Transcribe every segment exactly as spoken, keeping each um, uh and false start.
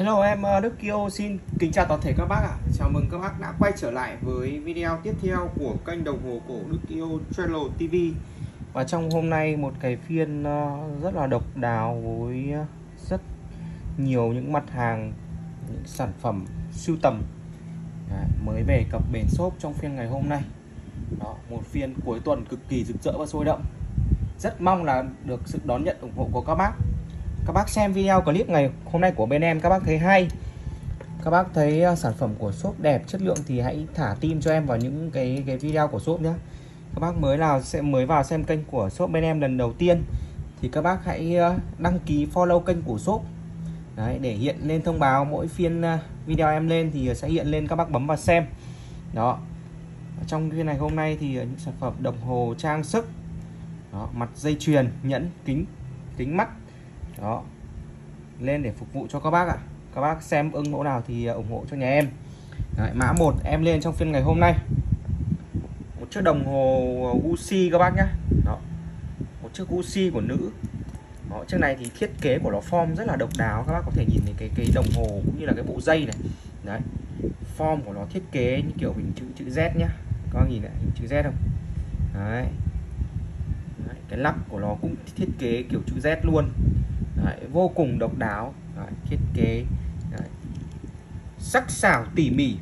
Hello, em ờ, Đức Kiêu xin kính chào toàn thể các bác ạ. Chào mừng các bác đã quay trở lại với video tiếp theo của kênh đồng hồ cổ Đức Kiêu Travel ti vi. Và trong hôm nay một cái phiên ờ, rất là độc đáo với ờ, rất nhiều những mặt hàng, những sản phẩm sưu tầm Đấy, mới về cập bến shop trong phiên ngày hôm nay. Đó, một phiên cuối tuần cực kỳ rực rỡ và sôi động. Rất mong là được sự đón nhận ủng hộ của các bác. Các bác xem video clip ngày hôm nay của bên em, các bác thấy hay, các bác thấy sản phẩm của shop đẹp, chất lượng thì hãy thả tim cho em vào những cái cái video của shop nhé. Các bác mới nào sẽ mới vào xem kênh của shop bên em lần đầu tiên thì các bác hãy đăng ký follow kênh của shop. Đấy, để hiện lên thông báo mỗi phiên video em lên thì sẽ hiện lên, các bác bấm vào xem. Đó. Trong phiên này hôm nay thì những sản phẩm đồng hồ trang sức, đó, mặt dây chuyền, nhẫn, kính, kính mắt. Đó, lên để phục vụ cho các bác ạ. Các bác xem ưng mẫu nào thì ủng hộ cho nhà em. Đấy, mã một em lên trong phiên ngày hôm nay, một chiếc đồng hồ Gucci các bác nhé. Đó, một chiếc Gucci của nữ. Đó, chiếc này thì thiết kế của nó form rất là độc đáo. Các bác có thể nhìn thấy cái cái đồng hồ cũng như là cái bộ dây này. Đấy, form của nó thiết kế như kiểu hình chữ chữ Z nhá. Các bác nhìn lại hình chữ Z không? Đấy. Đấy, cái lắc của nó cũng thiết kế kiểu chữ Z luôn. Đấy, vô cùng độc đáo. Đấy, thiết kế đấy, sắc sảo tỉ mỉ.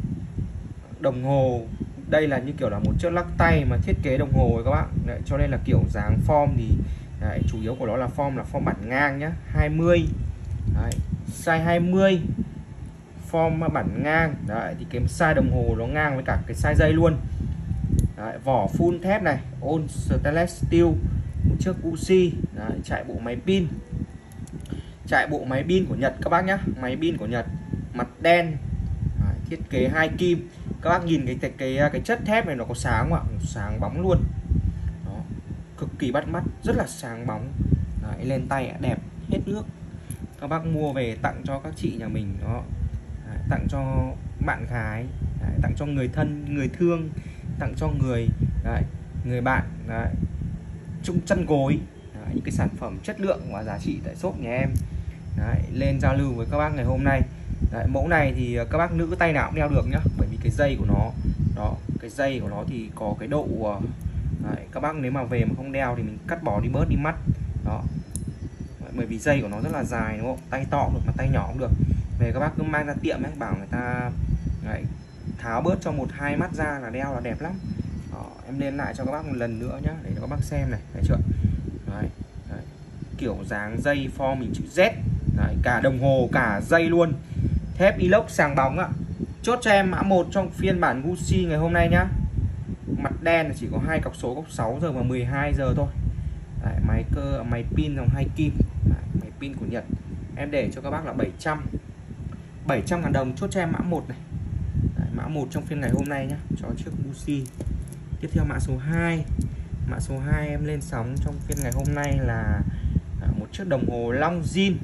Đồng hồ đây là như kiểu là một chiếc lắc tay mà thiết kế đồng hồ các bạn. Đấy, cho nên là kiểu dáng form thì đấy, chủ yếu của nó là form là form bản ngang nhá, hai mươi. Đấy, size hai mươi, form bản ngang. Đấy, thì cái size đồng hồ nó ngang với cả cái size dây luôn. Đấy, vỏ full thép này, all stainless steel, một chiếc Gucci. Đấy, chạy bộ máy pin, chạy bộ máy pin của Nhật các bác nhé, máy pin của Nhật, mặt đen. Đấy, thiết kế hai kim. Các bác nhìn cái cái cái, cái chất thép này nó có sáng không ạ? Sáng bóng luôn. Đó, cực kỳ bắt mắt, rất là sáng bóng. Đấy, lên tay đẹp hết nước. Các bác mua về tặng cho các chị nhà mình đó. Đấy, tặng cho bạn gái, đấy, tặng cho người thân, người thương, tặng cho người đấy, người bạn, đấy, chung chân gối. Đấy, những cái sản phẩm chất lượng và giá trị tại shop nhà em. Đấy, lên giao lưu với các bác ngày hôm nay. Đấy, mẫu này thì các bác nữ tay nào cũng đeo được nhá, bởi vì cái dây của nó đó, cái dây của nó thì có cái độ đấy, các bác nếu mà về mà không đeo thì mình cắt bỏ đi, bớt đi mắt đó. Đấy, bởi vì dây của nó rất là dài đúng không, tay to cũng được mà tay nhỏ cũng được. Về các bác cứ mang ra tiệm ấy, bảo người ta đấy, tháo bớt cho một hai mắt ra là đeo là đẹp lắm. Đó, em lên lại cho các bác một lần nữa nhá, để cho các bác xem này, thấy chưa? Đấy, đấy, kiểu dáng dây form mình chữ Z. Đấy, cả đồng hồ cả dây luôn, thép inox sáng bóng ạ. Chốt cho em mã một trong phiên bản Gucci ngày hôm nay nhá. Mặt đen chỉ có hai cọc số, cọc sáu giờ và mười hai giờ thôi. Đấy, máy cơ máy pin dòng hai kim. Đấy, máy pin của Nhật. Em để cho các bác là bảy trăm bảy trăm ngàn đồng. Chốt cho em mã một này. Đấy, mã một trong phiên ngày hôm nay nhá, cho chiếc Gucci. Tiếp theo mã số hai. Mã số hai em lên sóng trong phiên ngày hôm nay là một chiếc đồng hồ Longines.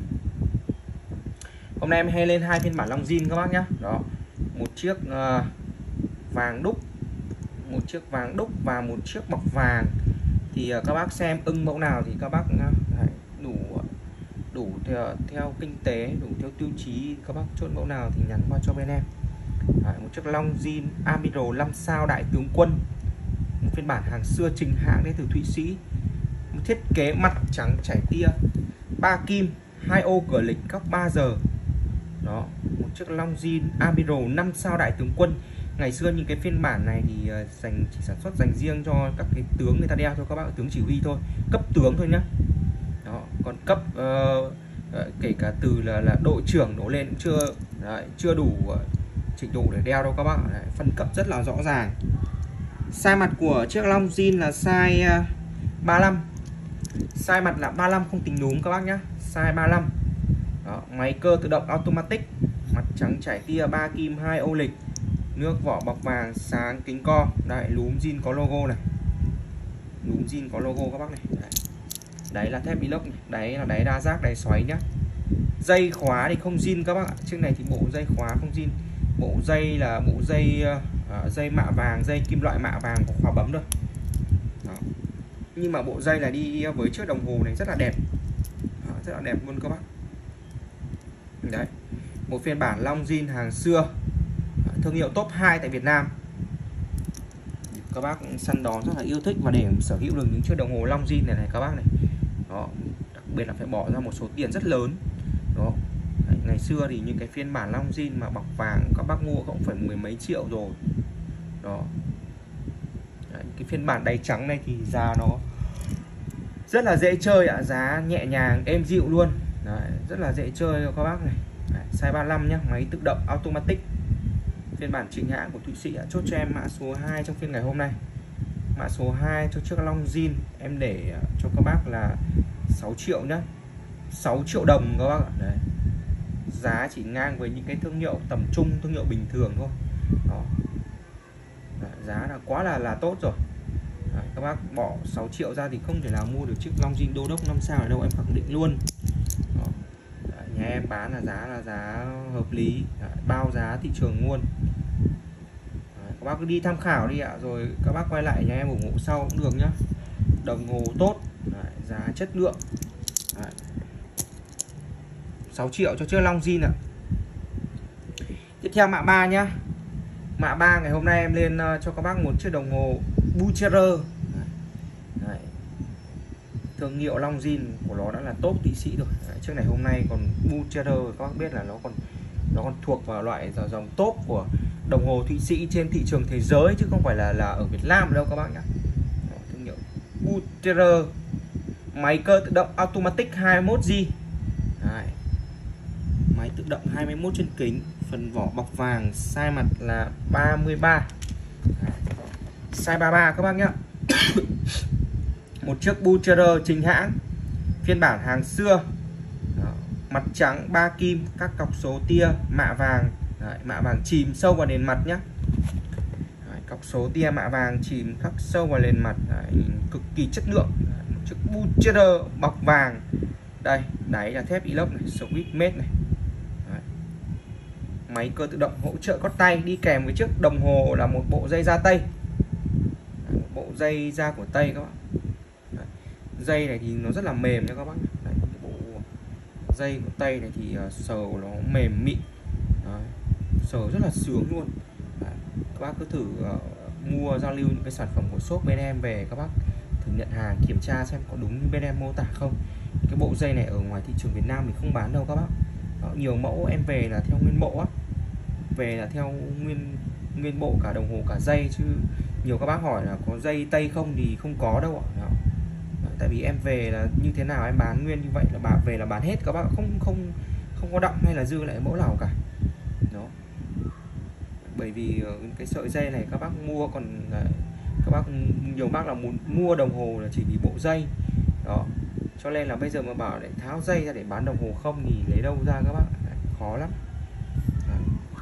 Hôm nay em hay lên hai phiên bản Longines các bác nhé. Đó, một chiếc uh, vàng đúc, một chiếc vàng đúc và một chiếc bọc vàng. Thì uh, các bác xem ưng mẫu nào thì các bác uh, đủ đủ theo, theo kinh tế, đủ theo tiêu chí, các bác chốt mẫu nào thì nhắn qua cho bên em. Đấy, một chiếc Longines Admiral năm sao đại tướng quân, một phiên bản hàng xưa trình hãng đến từ Thụy Sĩ, một thiết kế mặt trắng chảy tia, ba kim, hai ô cửa lịch, góc ba giờ. Đó, một chiếc Longines Admiral năm sao đại tướng quân. Ngày xưa những cái phiên bản này thì dành chỉ sản xuất dành riêng cho các cái tướng người ta đeo thôi, các bác tướng chỉ huy thôi, cấp tướng thôi nhá. Đó, còn cấp uh, kể cả từ là là đội trưởng đổ lên cũng chưa đấy, chưa đủ uh, trình độ để đeo đâu các bác. Đấy, phân cấp rất là rõ ràng. Size mặt của chiếc Longines là size uh, ba mươi lăm. Size mặt là ba mươi lăm không tính núm các bác nhá, size ba mươi lăm. Đó, máy cơ tự động automatic, mặt trắng chảy tia, ba kim, hai ô lịch, nước vỏ bọc vàng, sáng, kính co. Đấy, lúm zin có logo này, lúm zin có logo các bác này. Đấy, đấy là thép inox này. Đấy là đáy đa giác, đáy xoáy nhá. Dây khóa thì không zin các bác ạ. Chiếc này thì bộ dây khóa không zin. Bộ dây là bộ dây uh, dây mạ vàng, dây kim loại mạ vàng có khóa bấm rồi. Đó, nhưng mà bộ dây là đi với chiếc đồng hồ này rất là đẹp. Đó, rất là đẹp luôn các bác. Đấy, Một phiên bản Longines hàng xưa, thương hiệu top hai tại Việt Nam. Các bác săn đón rất là yêu thích, và để sở hữu được những chiếc đồng hồ Longines này này các bác này. Đó, đặc biệt là phải bỏ ra một số tiền rất lớn. Đó. Đấy, ngày xưa thì những cái phiên bản Longines mà bọc vàng các bác mua cũng phải mười mấy triệu rồi. Đó. Đấy, cái phiên bản đáy trắng này thì giá nó rất là dễ chơi ạ, à. Giá nhẹ nhàng êm dịu luôn. Đấy, rất là dễ chơi cho các bác này. Đấy, size ba mươi lăm nhá, máy tự động automatic. Phiên bản chính hãng của Thụy Sĩ ạ. Chốt cho em mã số hai trong phiên ngày hôm nay. Mã số hai cho chiếc Longines em để cho các bác là sáu triệu nhá. sáu triệu đồng các bác ạ. Đấy. Giá chỉ ngang với những cái thương hiệu tầm trung, thương hiệu bình thường thôi. Đó. Đấy, giá là quá là là tốt rồi. Đấy, các bác bỏ sáu triệu ra thì không thể nào mua được chiếc Longines đô đốc năm sao ở đâu, em khẳng định luôn. Đó. Đấy, nhà em bán là giá là giá hợp lý. Đấy, bao giá thị trường luôn. Đấy, các bác cứ đi tham khảo đi ạ, rồi các bác quay lại nhà em ủng hộ sau cũng được nhá. Đồng hồ tốt. Đấy, giá chất lượng. Đấy. sáu triệu cho chiếc Longines ạ. Tiếp theo mã ba nhá. Mã ba ngày hôm nay em lên cho các bác một chiếc đồng hồ Butcherer. Đấy. Thương hiệu Longines của nó đã là top Thụy Sĩ rồi. Đấy, chiếc này hôm nay còn Butcherer, các bác biết là nó còn nó còn thuộc vào loại dòng top của đồng hồ Thụy Sĩ trên thị trường thế giới, chứ không phải là là ở Việt Nam đâu các bác nhá. Thương hiệu Butcherer, máy cơ tự động automatic hai mươi mốt gi. Đấy. Máy tự động hai mươi mốt chân kính, phần vỏ bọc vàng, size mặt là ba mươi ba. Đấy. Size ba mươi ba các bác nhá. Một chiếc Butcherer chính hãng, phiên bản hàng xưa. Đó. Mặt trắng ba kim, các cọc số tia mạ vàng. Đấy, mạ vàng chìm sâu vào nền mặt nhá. Đấy, cọc số tia mạ vàng chìm khắc sâu vào nền mặt. Đấy, cực kỳ chất lượng. Đấy, một chiếc Butcherer bọc vàng. Đây, đáy là thép inox này, Swiss made này. Đấy. Máy cơ tự động hỗ trợ cót tay, đi kèm với chiếc đồng hồ là một bộ dây da tây. Đấy, một bộ dây da của Tây các bạn. Đấy. Dây này thì nó rất là mềm nha các bác. Đấy, bộ dây của Tây này thì uh, sờ nó mềm mịn. Đấy. Sờ rất là sướng luôn. Đấy. Các bác cứ thử uh, mua giao lưu những cái sản phẩm của shop bên em về, các bác thử nhận hàng kiểm tra xem có đúng như bên em mô tả không. Cái bộ dây này ở ngoài thị trường Việt Nam thì không bán đâu các bác. Đó, nhiều mẫu em về là theo nguyên bộ á, về là theo nguyên nguyên bộ cả đồng hồ cả dây, chứ nhiều các bác hỏi là có dây Tây không thì không có đâu ạ. Đó. Đó, tại vì em về là như thế nào em bán nguyên như vậy, là bà về là bán hết các bác, không không không có động hay là dư lại mẫu nào cả. Đó. Bởi vì cái sợi dây này các bác mua còn các bác nhiều bác là muốn mua đồng hồ là chỉ vì bộ dây. Đó. Cho nên là bây giờ mà bảo để tháo dây ra để bán đồng hồ không thì lấy đâu ra các bác. Đấy, khó lắm. Đấy.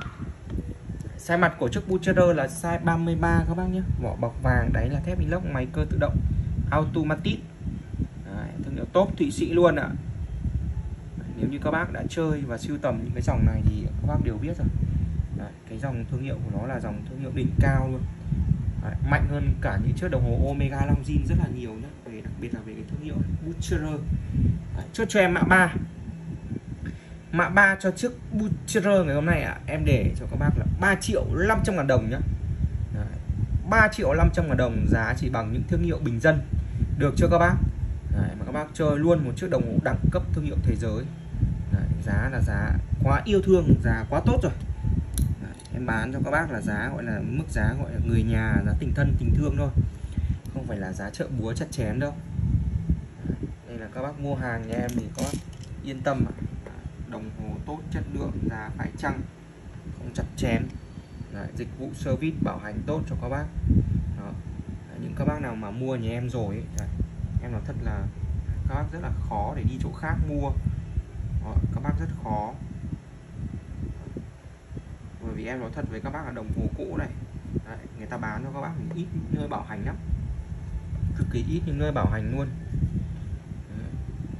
Size mặt của chiếc Butcherer là size ba mươi ba các bác nhé. Vỏ bọc vàng, đáy là thép inox, máy cơ tự động automatic. Đấy, thương hiệu top Thụy Sĩ luôn ạ. Đấy, nếu như các bác đã chơi và sưu tầm những cái dòng này thì các bác đều biết rồi. Đấy, cái dòng thương hiệu của nó là dòng thương hiệu đỉnh cao luôn. Đấy, mạnh hơn cả những chiếc đồng hồ Omega Longines rất là nhiều nhé, về đặc biệt là về cái thương hiệu Butcherer. Chốt cho em mã ba. Mã ba cho chiếc Butcherer ngày hôm nay ạ, à, em để cho các bác là ba triệu năm trăm ngàn đồng nhá. Đấy, ba triệu năm trăm ngàn đồng, giá chỉ bằng những thương hiệu bình dân. Được chưa các bác? Đấy, mà các bác chơi luôn một chiếc đồng hồ đẳng cấp thương hiệu thế giới. Đấy, giá là giá quá yêu thương, giá quá tốt rồi. Đấy, em bán cho các bác là giá gọi là mức giá gọi là người nhà, giá tình thân tình thương thôi, không phải là giá chợ búa chặt chém đâu. Đấy, đây là các bác mua hàng nhà em thì các bác yên tâm ạ. Đồng hồ tốt, chất lượng, giá phải chăng, không chặt chém. Đấy, dịch vụ service bảo hành tốt cho các bác. Đó. Đấy, những các bác nào mà mua nhà em rồi ấy, đấy, em nói thật là các bác rất là khó để đi chỗ khác mua. Đó, các bác rất khó. Bởi vì em nói thật với các bác là đồng hồ cũ này, đấy, người ta bán cho các bác ít nơi bảo hành lắm, cực kỳ ít những nơi bảo hành luôn. Đấy.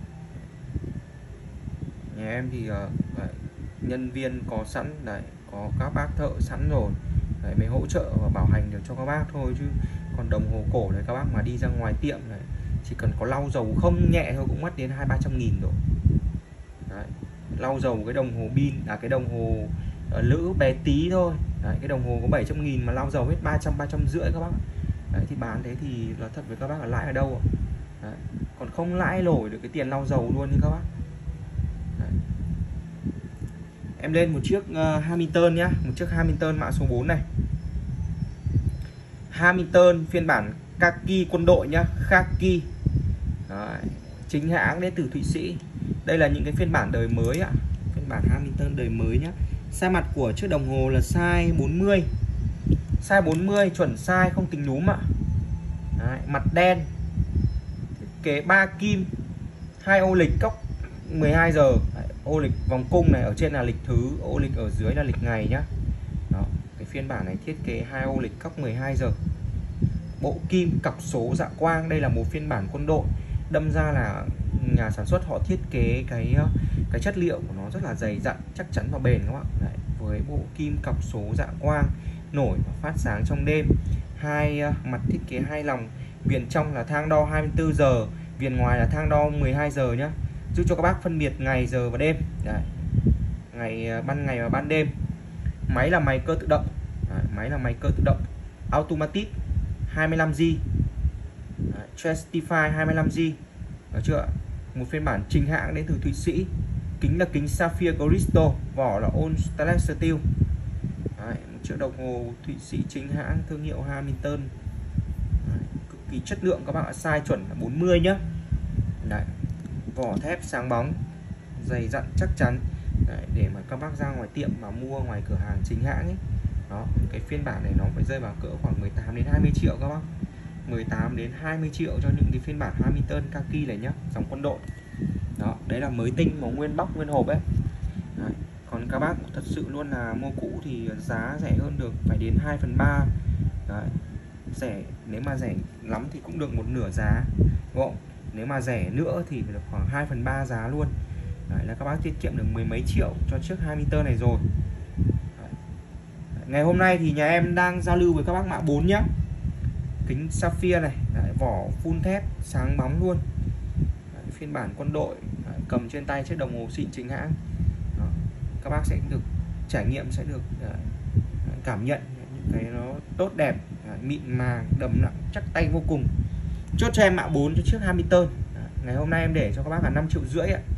Nhà em thì uh, đấy, nhân viên có sẵn đấy, có các bác thợ sẵn rồi đấy, mới hỗ trợ và bảo hành được cho các bác thôi. Chứ còn đồng hồ cổ này các bác mà đi ra ngoài tiệm này, chỉ cần có lau dầu không nhẹ thôi cũng mất đến hai ba trăm nghìn rồi. Đấy. lau dầu cái đồng hồ pin là cái đồng hồ uh, lữ bé tí thôi. Đấy, cái đồng hồ có bảy trăm nghìn mà lau dầu hết ba trăm, ba trăm rưỡi các bác. Đấy, thì bán thế thì là thật với các bác là lãi ở đâu. Đấy, còn không lãi nổi được cái tiền lau dầu luôn như các bác. Đấy. Em lên một chiếc uh, Hamilton nhá, một chiếc Hamilton mã số bốn này. Hamilton phiên bản Kaki quân đội nhá, Kaki. Đấy, chính hãng đến từ Thụy Sĩ. Đây là những cái phiên bản đời mới ạ, phiên bản Hamilton đời mới nhá. Size mặt của chiếc đồng hồ là size bốn mươi. Size bốn mươi chuẩn size không tính núm ạ. Đấy, mặt đen. Thiết kế ba kim, hai ô lịch cốc mười hai giờ. Đấy, ô lịch vòng cung này ở trên là lịch thứ, ô lịch ở dưới là lịch ngày nhá. Đó, cái phiên bản này thiết kế hai ô lịch cốc mười hai giờ. Bộ kim cọc số dạ quang, đây là một phiên bản quân đội. Đâm ra là nhà sản xuất họ thiết kế cái cái chất liệu của nó rất là dày dặn, chắc chắn và bền các bạn. Đấy, với bộ kim cọc số dạ quang nổi và phát sáng trong đêm. Hai mặt thiết kế hai lòng, viền trong là thang đo hai mươi tư giờ, viền ngoài là thang đo mười hai giờ nhá, giúp cho các bác phân biệt ngày giờ và đêm. Đấy, ngày ban ngày và ban đêm. Máy là máy cơ tự động. Đấy, máy là máy cơ tự động automatic hai mươi lăm gi, Testify hai mươi lăm gi. Được chưa? Một phiên bản chính hãng đến từ Thụy Sĩ. Kính là kính Sapphire Crystal, vỏ là All Stainless Steel. Đấy, một chiếc đồng hồ Thụy Sĩ chính hãng thương hiệu Hamilton. Đấy, cực kỳ chất lượng các bạn ạ, size chuẩn là bốn mươi nhá. Đấy, vỏ thép sáng bóng, dày dặn chắc chắn. Đấy, để mà các bác ra ngoài tiệm mà mua ngoài cửa hàng chính hãng ấy. Đó, cái phiên bản này nó phải rơi vào cỡ khoảng mười tám đến hai mươi triệu các bác. mười tám đến hai mươi triệu cho những cái phiên bản Hamilton Kaki này nhá, dòng quân đội. Đó, đấy là mới tinh mà nguyên bóc nguyên hộp ấy. Đấy, còn các bác thật sự luôn là mua cũ thì giá rẻ hơn được phải đến hai phần ba. Đấy, rẻ, nếu mà rẻ lắm thì cũng được một nửa giá, đúng không? Nếu mà rẻ nữa thì được khoảng hai phần ba giá luôn. Đấy, là các bác tiết kiệm được mười mấy triệu cho chiếc Hamilton này rồi. Đấy. Ngày hôm nay thì nhà em đang giao lưu với các bác mã bốn nhá. Kính Sapphire này. Đấy, vỏ full thép sáng bóng luôn. Đấy, phiên bản quân đội. Đấy, cầm trên tay chiếc đồng hồ xịn chính hãng. Đó, các bác sẽ được trải nghiệm, sẽ được đấy, cảm nhận những cái nó tốt đẹp. Đấy, mịn màng, đầm nặng, chắc tay vô cùng. Chốt cho em mã bốn cho chiếc Hamilton. Đấy, ngày hôm nay em để cho các bác là năm triệu rưỡi ạ.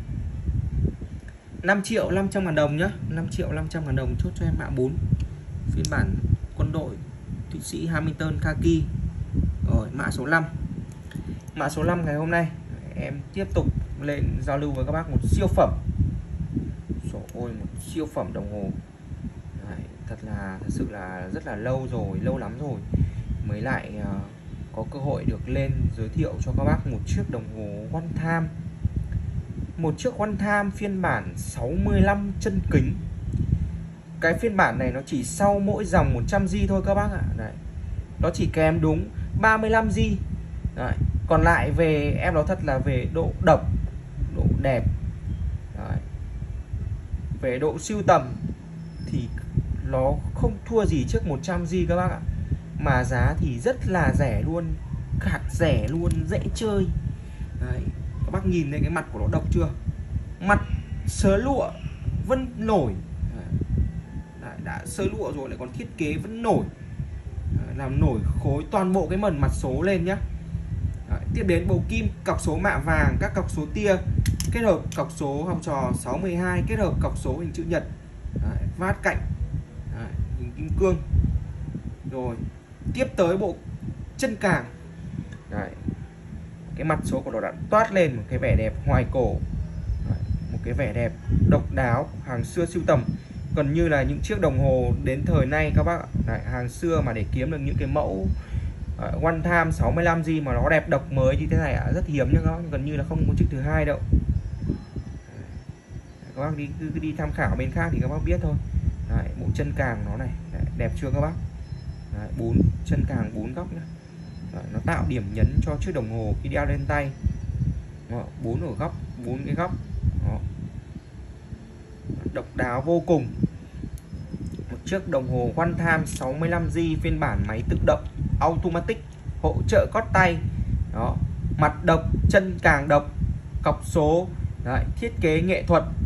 năm triệu năm trăm ngàn đồng nhá, năm triệu năm trăm ngàn đồng chốt cho em mã bốn. Phiên bản quân đội Thụy Sĩ Hamilton Kaki. Rồi, mã số năm. Mã số năm ngày hôm nay em tiếp tục lên giao lưu với các bác một siêu phẩm. Trời ơi, một siêu phẩm đồng hồ. Đấy, thật là thật sự là rất là lâu rồi, lâu lắm rồi mới lại uh, có cơ hội được lên giới thiệu cho các bác một chiếc đồng hồ One Time. Một chiếc One Time phiên bản sáu mươi lăm chân kính. Cái phiên bản này nó chỉ sau mỗi dòng một trăm gi thôi các bác ạ. Đấy, nó chỉ kèm đúng ba mươi lăm gi. Đấy, còn lại về em nói thật là về độ độc, độ đẹp. Đấy, về độ sưu tầm thì nó không thua gì trước một trăm gi các bác ạ. Mà giá thì rất là rẻ luôn, khạt rẻ luôn, dễ chơi. Đấy, các bác nhìn thấy cái mặt của nó độc chưa? Mặt sớ lụa vẫn nổi. Đấy, đã sơ lụa rồi lại còn thiết kế vẫn nổi. Đấy, làm nổi khối toàn bộ cái mần mặt số lên nhá. Đấy, tiếp đến bộ kim cọc số mạ vàng, các cọc số tia kết hợp cọc số học trò sáu mươi hai kết hợp cọc số hình chữ nhật. Đấy, vát cạnh. Đấy, hình kim cương. Rồi tiếp tới bộ chân càng. Đấy, cái mặt số của nó đã toát lên một cái vẻ đẹp hoài cổ. Đấy, một cái vẻ đẹp độc đáo, hàng xưa sưu tầm. Gần như là những chiếc đồng hồ đến thời nay các bác ạ. Đấy, hàng xưa mà để kiếm được những cái mẫu uh, One Time sáu mươi lăm gi mà nó đẹp độc mới như thế này ạ, rất hiếm nhưng nó gần như là không có chiếc thứ hai đâu. Đấy, các bác đi cứ, cứ đi tham khảo bên khác thì các bác biết thôi. Đấy, bộ chân càng nó này. Đấy, đẹp chưa các bác? Đấy, bốn chân càng bốn góc nhá. Đấy, nó tạo điểm nhấn cho chiếc đồng hồ khi đeo lên tay. Bốn ở góc, bốn cái góc. Đó, độc đáo vô cùng. Một chiếc đồng hồ One Time sáu mươi lăm gi phiên bản máy tự động automatic, hỗ trợ cót tay. Đó, mặt độc, chân càng độc, cọc số. Đấy, thiết kế nghệ thuật,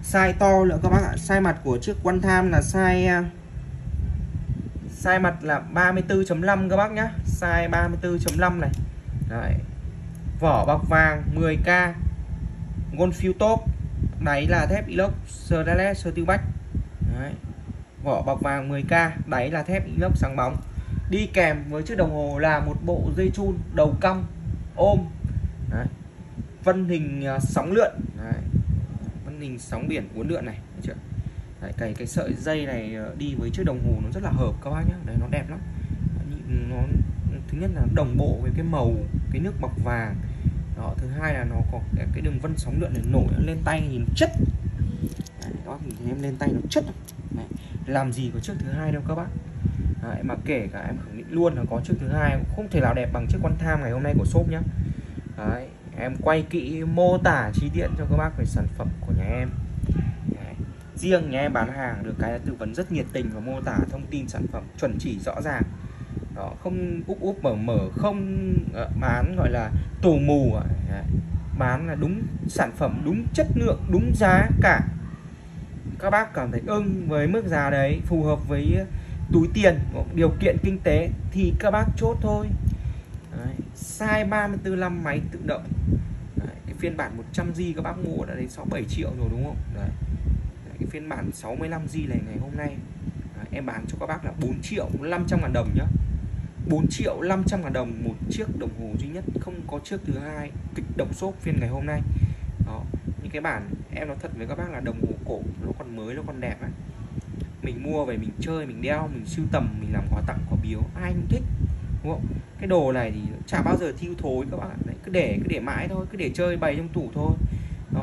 Size to nữa các bác ạ. Size mặt của chiếc One Time là size size mặt là ba mươi tư chấm năm các bác nhá. Size ba mươi tư chấm năm này. Đấy. Vỏ bọc vàng mười k. Goldfield top. Đáy là thép inox stainless steel back. Đấy. Vỏ bọc vàng mười k, đáy là thép inox sáng bóng. Đi kèm với chiếc đồng hồ là một bộ dây chun đầu cong ôm. Đấy. Vân hình sóng lượn. Đấy. Vân hình sóng biển uốn lượn này, thấy chưa? Đấy, cái cái sợi dây này đi với chiếc đồng hồ nó rất là hợp các bác nhé. Đấy, nó đẹp lắm. Nó thứ nhất là nó đồng bộ với cái màu cái nước bọc vàng. Đó, thứ hai là nó có cái, cái đường vân sóng lượn này nổi lên tay nhìn chất. Đấy, các bác nhìn thấy em lên tay nó chất. Đấy, làm gì có chiếc thứ hai đâu các bác. Đấy, mà kể cả em khẳng định luôn là có chiếc thứ hai cũng không thể nào đẹp bằng chiếc One Time ngày hôm nay của shop nhá. Đấy, em quay kỹ mô tả chi tiết cho các bác về sản phẩm của nhà em. Đấy, riêng nhà em bán hàng được cái tư vấn rất nhiệt tình và mô tả thông tin sản phẩm chuẩn chỉ rõ ràng. Đó, không úp úp mở mở, không bán gọi là tù mù. Đấy, bán là đúng sản phẩm, đúng chất lượng, đúng giá cả. Các bác cảm thấy ưng với mức giá đấy, phù hợp với túi tiền, điều kiện kinh tế thì các bác chốt thôi. Đấy, size ba mươi tư lăm máy tự động. Đấy, cái phiên bản một trăm gi ga bai các bác mua đã đến sáu bảy triệu rồi đúng không? Đấy, đấy, cái phiên bản sáu mươi lăm gi ga bai này ngày hôm nay đấy, em bán cho các bác là bốn triệu năm trăm ngàn đồng nhá. bốn triệu năm trăm ngàn đồng một chiếc đồng hồ duy nhất, không có chiếc thứ hai. Kịch độc shop phiên ngày hôm nay. Đó, những cái bản em nói thật với các bác là đồng hồ cổ nó còn mới, nó còn đẹp ấy. Mình mua về mình chơi, mình đeo, mình sưu tầm, mình làm quà tặng quà biếu, ai cũng thích đúng không? Cái đồ này thì chả bao giờ thiêu thối các bạn. Đấy, cứ để cứ để mãi thôi, cứ để chơi bày trong tủ thôi. Đó.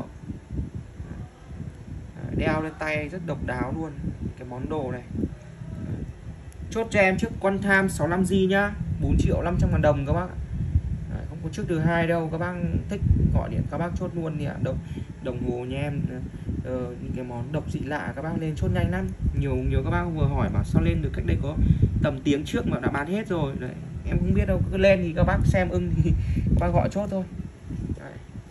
Đeo lên tay rất độc đáo luôn cái món đồ này. Chốt cho em trước One Time sáu mươi lăm gi nhá, bốn triệu năm trăm ngàn đồng các bác. Đấy, không có chiếc thứ hai đâu, các bác thích gọi điện các bác chốt luôn đi ạ. Đồng đồng hồ nhà em uh, những cái món độc dị lạ các bác lên chốt nhanh lắm. Nhiều nhiều các bác vừa hỏi mà sao lên được cách đây có tầm tiếng trước mà đã bán hết rồi. Đấy, em không biết đâu, cứ lên thì các bác xem ưng thì các bác gọi chốt thôi. Đấy.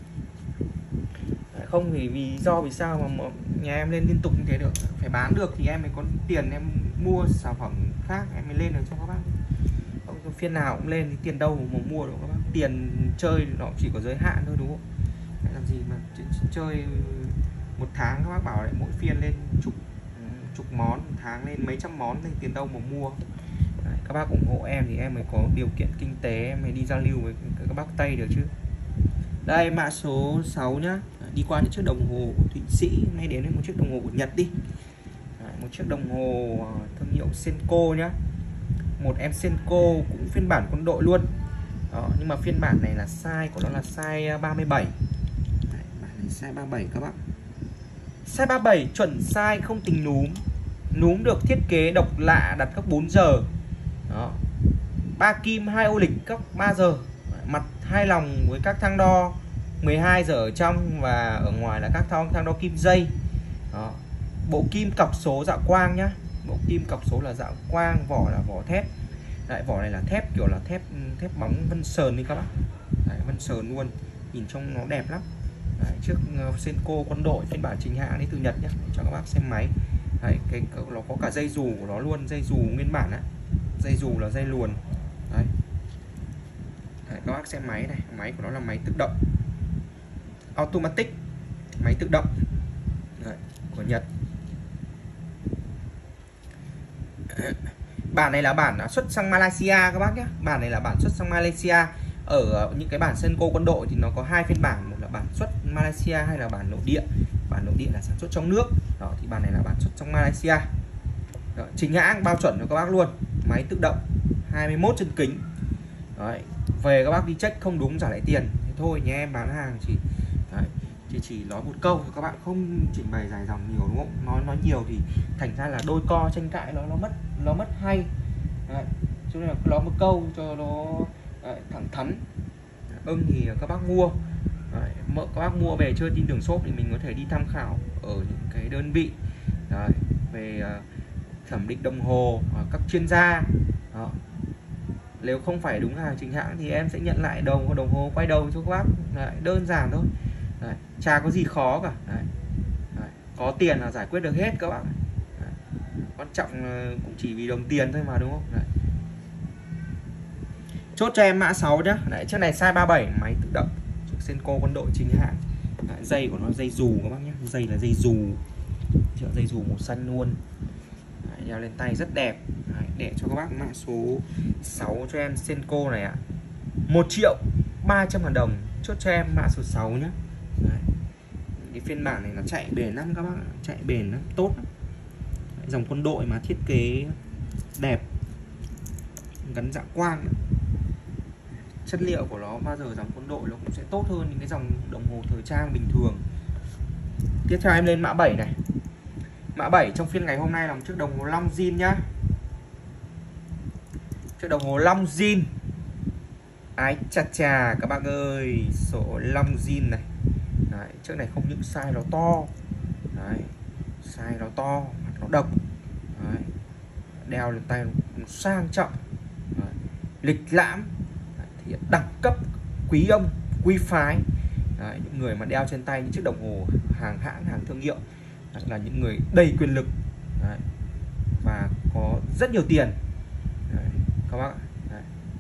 Đấy, không thì vì do vì sao mà nhà em lên liên tục như thế được, phải bán được thì em mới có tiền em mua sản phẩm khác em mới lên được cho các bác. Không, phiên nào cũng lên thì tiền đâu mà mua được các bác. Tiền chơi nó chỉ có giới hạn thôi đúng không? Làm gì mà chơi một tháng các bác bảo lại mỗi phiên lên chục chục món, một tháng lên mấy trăm món thì tiền đâu mà mua. Đấy, các bác ủng hộ em thì em mới có điều kiện kinh tế em mới đi giao lưu với các bác Tây được chứ. Đây mã số sáu nhá. Đi qua những chiếc đồng hồ của Thụy Sĩ, nay đến với một chiếc đồng hồ của Nhật đi. Đấy, một chiếc đồng hồ thương hiệu Senko nhá. Một em Senko cũng phiên bản quân đội luôn. Đó, nhưng mà phiên bản này là size của nó là size ba mươi bảy. Đấy, bản này size ba mươi bảy các bác. Size ba mươi bảy chuẩn size không tính núm. Núm được thiết kế độc lạ, đặt các bốn giờ. Đó. ba kim, hai ô lịch các ba giờ. Mặt hai lòng với các thang đo mười hai giờ ở trong và ở ngoài là các thang, thang đo kim dây. Đó. Bộ kim cọc số dạ quang nhá. Bộ kim cọc số là dạ quang, vỏ là vỏ thép. Đấy, vỏ này là thép kiểu là thép thép bóng vân sờn đi các bác. Đấy, vân sờn luôn, nhìn trông nó đẹp lắm. Đấy, chiếc uh, Senko quân đội phiên bản chính hãng đi từ Nhật nhé, cho các bác xem máy. Đấy, cái nó có cả dây dù của nó luôn, dây dù nguyên bản á, dây dù là dây luồn. Đấy. Đấy, các bác xem máy này, máy của nó là máy tự động, automatic, máy tự động. Đấy, của Nhật. Bản này là bản xuất sang Malaysia các bác nhé. Bản này là bản xuất sang Malaysia. Ở những cái bản Senko quân đội thì nó có hai phiên bản, một là bản xuất Malaysia hay là bản nội địa. Bản nội địa là sản xuất trong nước. Đó, thì bản này là bản xuất trong Malaysia. Đó, chính hãng bao chuẩn cho các bác luôn. Máy tự động, hai mươi mốt chân kính. Đấy, về các bác đi check không đúng trả lại tiền. Thế thôi, nhà em bán hàng chỉ đấy, chỉ chỉ nói một câu, các bạn không trình bày dài dòng nhiều đúng không? Nói nói nhiều thì thành ra là đôi co tranh cãi nó nó mất nó mất hay. Đấy, cho nên là cứ nói một câu cho nó đấy, thẳng thắn. Ưng thì các bác mua. Đấy, các bác mua về chơi tin tưởng shop thì mình có thể đi tham khảo ở những cái đơn vị đấy, về uh, thẩm định đồng hồ, uh, các chuyên gia. Đó. Nếu không phải đúng hàng chính hãng thì em sẽ nhận lại đồng đồng hồ quay đầu cho các bác. Đấy, đơn giản thôi. Đấy, chả có gì khó cả. Đấy. Đấy. Có tiền là giải quyết được hết các bạn. Đấy. Quan trọng cũng chỉ vì đồng tiền thôi mà, đúng không? Đấy. Chốt cho em mã sáu nhá. Đấy, chiếc này size ba mươi bảy, máy tự động, chiếc Senko quân đội chính hãng. Đấy, dây của nó dây dù các bác nhé, dây là dây dù, chợ dây dù màu xanh luôn. Đấy, đeo lên tay rất đẹp. Đấy, để cho các bác mã số sáu cho em Senko này ạ. một triệu ba trăm ngàn đồng. Chốt cho em mã số sáu nhé. Đấy. Cái phiên bản này nó chạy bền lắm các bác, chạy bền lắm, tốt lắm. Đấy, dòng quân đội mà thiết kế đẹp, gắn dạ quang. Chất liệu của nó bao giờ dòng quân đội nó cũng sẽ tốt hơn những cái dòng đồng hồ thời trang bình thường. Tiếp theo em lên mã bảy này. Mã bảy trong phiên ngày hôm nay là một chiếc đồng hồ long zin nhá. Chiếc đồng hồ long zin. Ái chà chà các bác ơi, số long zin này. Đấy, chiếc này không những size nó to. Đấy, size nó to, mặt nó độc. Đấy, đeo lên tay nó sang trọng. Đấy, lịch lãm. Đấy, thì đẳng cấp, quý ông, quý phái. Đấy, những người mà đeo trên tay những chiếc đồng hồ hàng hãng, hàng thương hiệu là những người đầy quyền lực. Đấy, và có rất nhiều tiền. Đấy, các bác. Đấy.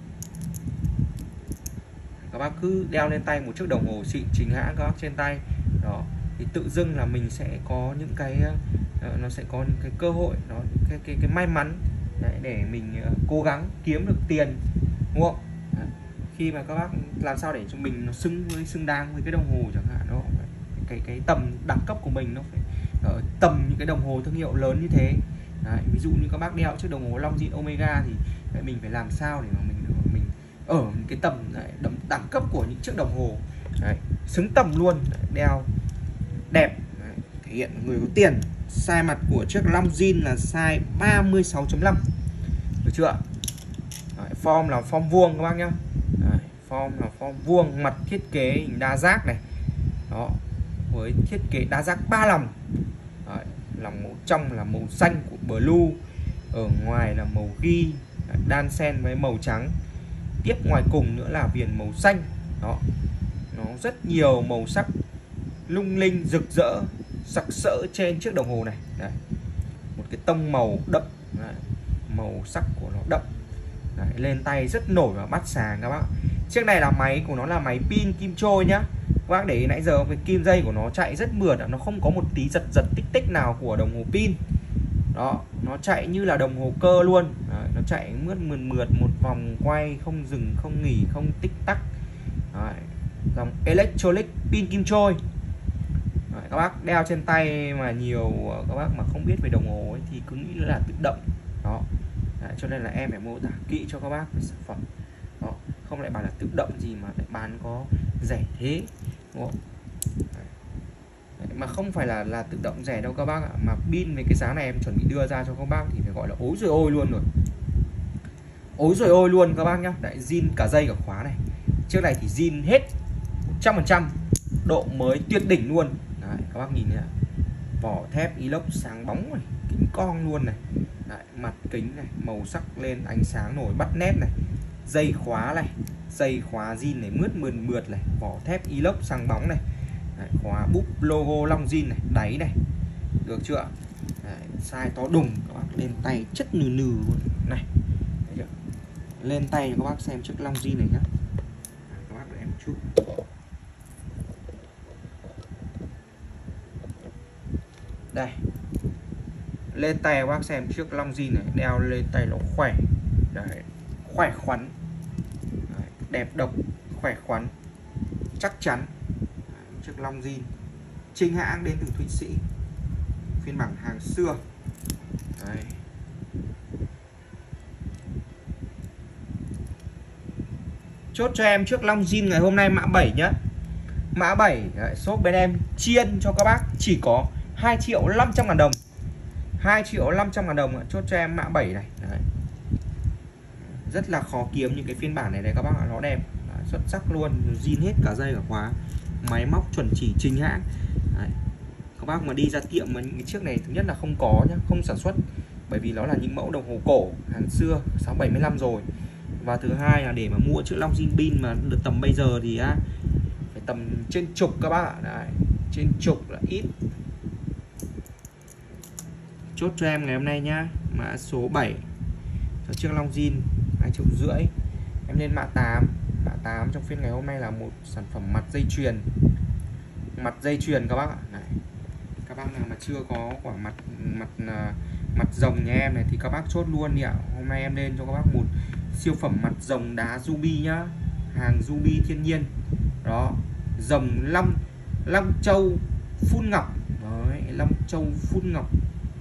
Các bác cứ đeo lên tay một chiếc đồng hồ xịn chính hãng các bác trên tay đó, thì tự dưng là mình sẽ có những cái uh, nó sẽ có những cái cơ hội, nó cái cái cái may mắn. Đấy, để mình uh, cố gắng kiếm được tiền, đúng không? Đấy. Khi mà các bác làm sao để cho mình nó xứng với xứng đáng với cái đồng hồ chẳng hạn, đó cái cái tầm đẳng cấp của mình nó phải ở tầm những cái đồng hồ thương hiệu lớn như thế. Đấy, ví dụ như các bác đeo chiếc đồng hồ long zin Omega thì đấy, mình phải làm sao để mà mình mình ở cái tầm đấy, đẳng cấp của những chiếc đồng hồ đấy, xứng tầm luôn. Đấy, đeo đẹp, đấy, thể hiện người có tiền. Size mặt của chiếc long zin là size ba mươi sáu chấm năm, được chưa? Đấy, form là form vuông các bác nhá. Đấy, form là form vuông, mặt thiết kế hình đa giác này đó, với thiết kế đa giác ba lòng. Đấy, lòng màu trong là màu xanh của blue, ở ngoài là màu ghi đan xen với màu trắng. Tiếp ngoài cùng nữa là viền màu xanh đó, nó rất nhiều màu sắc lung linh rực rỡ sặc sỡ trên chiếc đồng hồ này. Đấy, một cái tông màu đậm. Đấy, màu sắc của nó đậm. Đấy, lên tay rất nổi và bắt sáng các bác. Chiếc này là máy của nó là máy pin kim trôi nhá. Các bác để ý nãy giờ cái kim dây của nó chạy rất mượt, nó không có một tí giật giật tích tích nào của đồng hồ pin. Đó, nó chạy như là đồng hồ cơ luôn. Đấy, nó chạy mượt mượt mượt một vòng quay không dừng không nghỉ không tích tắc. Đấy, dòng electronic pin kim trôi. Đấy, các bác đeo trên tay mà nhiều các bác mà không biết về đồng hồ ấy, thì cứ nghĩ là tự động đó. Đấy, cho nên là em phải mô tả kỹ cho các bác về sản phẩm đó, không lại bảo là tự động gì mà lại bán có rẻ thế, đúng không? Đấy, mà không phải là là tự động rẻ đâu các bác ạ, mà pin với cái giá này em chuẩn bị đưa ra cho các bác thì phải gọi là ối rồi ôi luôn rồi, ối rồi ôi luôn các bác nhá. Đấy, zin cả dây cả khóa này, chiếc này thì zin hết một trăm phần trăm, độ mới tuyệt đỉnh luôn. Đấy, các bác nhìn này, vỏ thép inox sáng bóng này, kính cong luôn này. Đấy, mặt kính này, màu sắc lên ánh sáng nổi bắt nét này, dây khóa này, dây khóa zin này mướt mượt mượt này, vỏ thép inox sáng bóng này. Đấy, khóa búp logo long zin này, đáy này, được chưa? Đấy, size to đùng, các bác lên tay chất nừ nừ luôn này. Đấy chưa? Lên tay cho các bác xem chiếc long zin này nhá. Các bác đợi em một chút. Đây, lên tay các bác xem chiếc long zin này, đeo lên tay nó khỏe. Đấy, khỏe khoắn. Đấy, đẹp độc, khỏe khoắn, chắc chắn. Đấy, chiếc long zin chính hãng đến từ Thụy Sĩ, phiên bản hàng xưa. Đấy. Chốt cho em chiếc long zin ngày hôm nay mã bảy nhá. Mã bảy, đấy, shop bên em chiên cho các bác chỉ có hai triệu năm trăm ngàn đồng. hai triệu năm trăm ngàn đồng, chốt cho em mã bảy này. Đấy. Rất là khó kiếm những cái phiên bản này đấy các bác ạ, nó đẹp, đấy, xuất sắc luôn, zin hết cả dây cả khóa, máy móc chuẩn chỉ chính hãng. Đấy. Các bác mà đi ra tiệm mà những cái chiếc này thứ nhất là không có nhá, không sản xuất, bởi vì nó là những mẫu đồng hồ cổ hàng xưa sáu bảy mươi lăm rồi. Và thứ hai là để mà mua chữ long zin pin mà được tầm bây giờ thì á, phải tầm trên chục các bác ạ. Đấy, trên chục là ít. chốt cho em ngày hôm nay nhá. Mã số bảy cho chiếc long zin hai triệu rưỡi. Em lên mã tám. Mã tám trong phiên ngày hôm nay là một sản phẩm mặt dây chuyền. Mặt dây chuyền các bác ạ. Này. Các bác nào mà chưa có quả mặt mặt mặt rồng nhà em này thì các bác chốt luôn nhỉ. Hôm nay em lên cho các bác một siêu phẩm mặt rồng đá ruby nhá. Hàng ruby thiên nhiên. Đó, rồng long long châu phun ngọc. Đấy, long châu phun ngọc.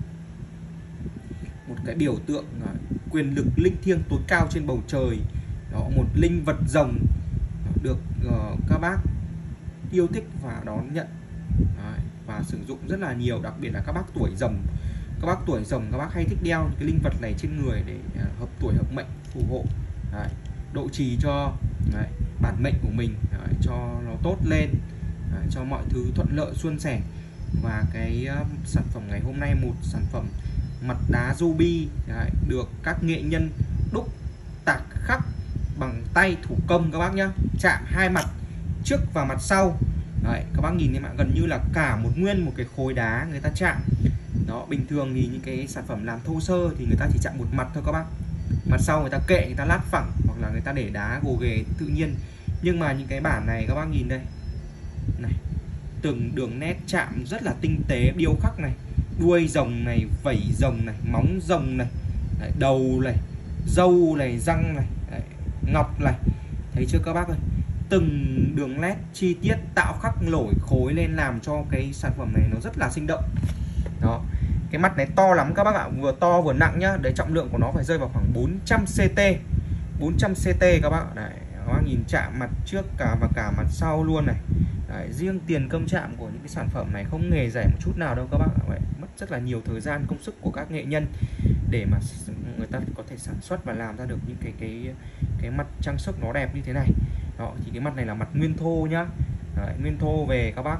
Một cái biểu tượng quyền lực linh thiêng tối cao trên bầu trời. Đó, một linh vật rồng được uh, các bác yêu thích và đón nhận. Đấy, và sử dụng rất là nhiều, đặc biệt là các bác tuổi rồng. Các bác tuổi rồng các bác hay thích đeo cái linh vật này trên người để uh, hợp tuổi hợp mệnh phù hộ. Đấy, độ trì cho đấy, bản mệnh của mình, đấy, cho nó tốt lên, đấy, cho mọi thứ thuận lợi suôn sẻ. Và cái uh, sản phẩm ngày hôm nay, một sản phẩm mặt đá ruby đấy, được các nghệ nhân đúc tạc khắc bằng tay thủ công các bác nhá. Chạm hai mặt trước và mặt sau. Đấy, các bác nhìn em ạ, gần như là cả một nguyên một cái khối đá người ta chạm. Đó, bình thường thì những cái sản phẩm làm thô sơ thì người ta chỉ chạm một mặt thôi các bác. Mặt sau người ta kệ, người ta lát phẳng hoặc là người ta để đá gồ ghề tự nhiên. Nhưng mà những cái bản này các bác nhìn đây này, từng đường nét chạm rất là tinh tế, điêu khắc này, đuôi rồng này, vảy rồng này, móng rồng này, đấy, đầu này, râu này, răng này, đấy, ngọc này, thấy chưa các bác ơi? Từng đường nét chi tiết tạo khắc nổi khối lên làm cho cái sản phẩm này nó rất là sinh động. Đó, cái mặt này to lắm các bác ạ, vừa to vừa nặng nhá. Đấy, trọng lượng của nó phải rơi vào khoảng bốn trăm xê tê, bốn trăm xê tê các bác. Đấy, các bác nhìn chạm mặt trước cả và cả mặt sau luôn này. Đấy, riêng tiền công chạm của những cái sản phẩm này không hề rẻ một chút nào đâu các bác ạ. Đấy, mất rất là nhiều thời gian công sức của các nghệ nhân để mà người ta có thể sản xuất và làm ra được những cái cái cái mặt trang sức nó đẹp như thế này. Đó, thì cái mặt này là mặt nguyên thô nhá. Đấy, nguyên thô về các bác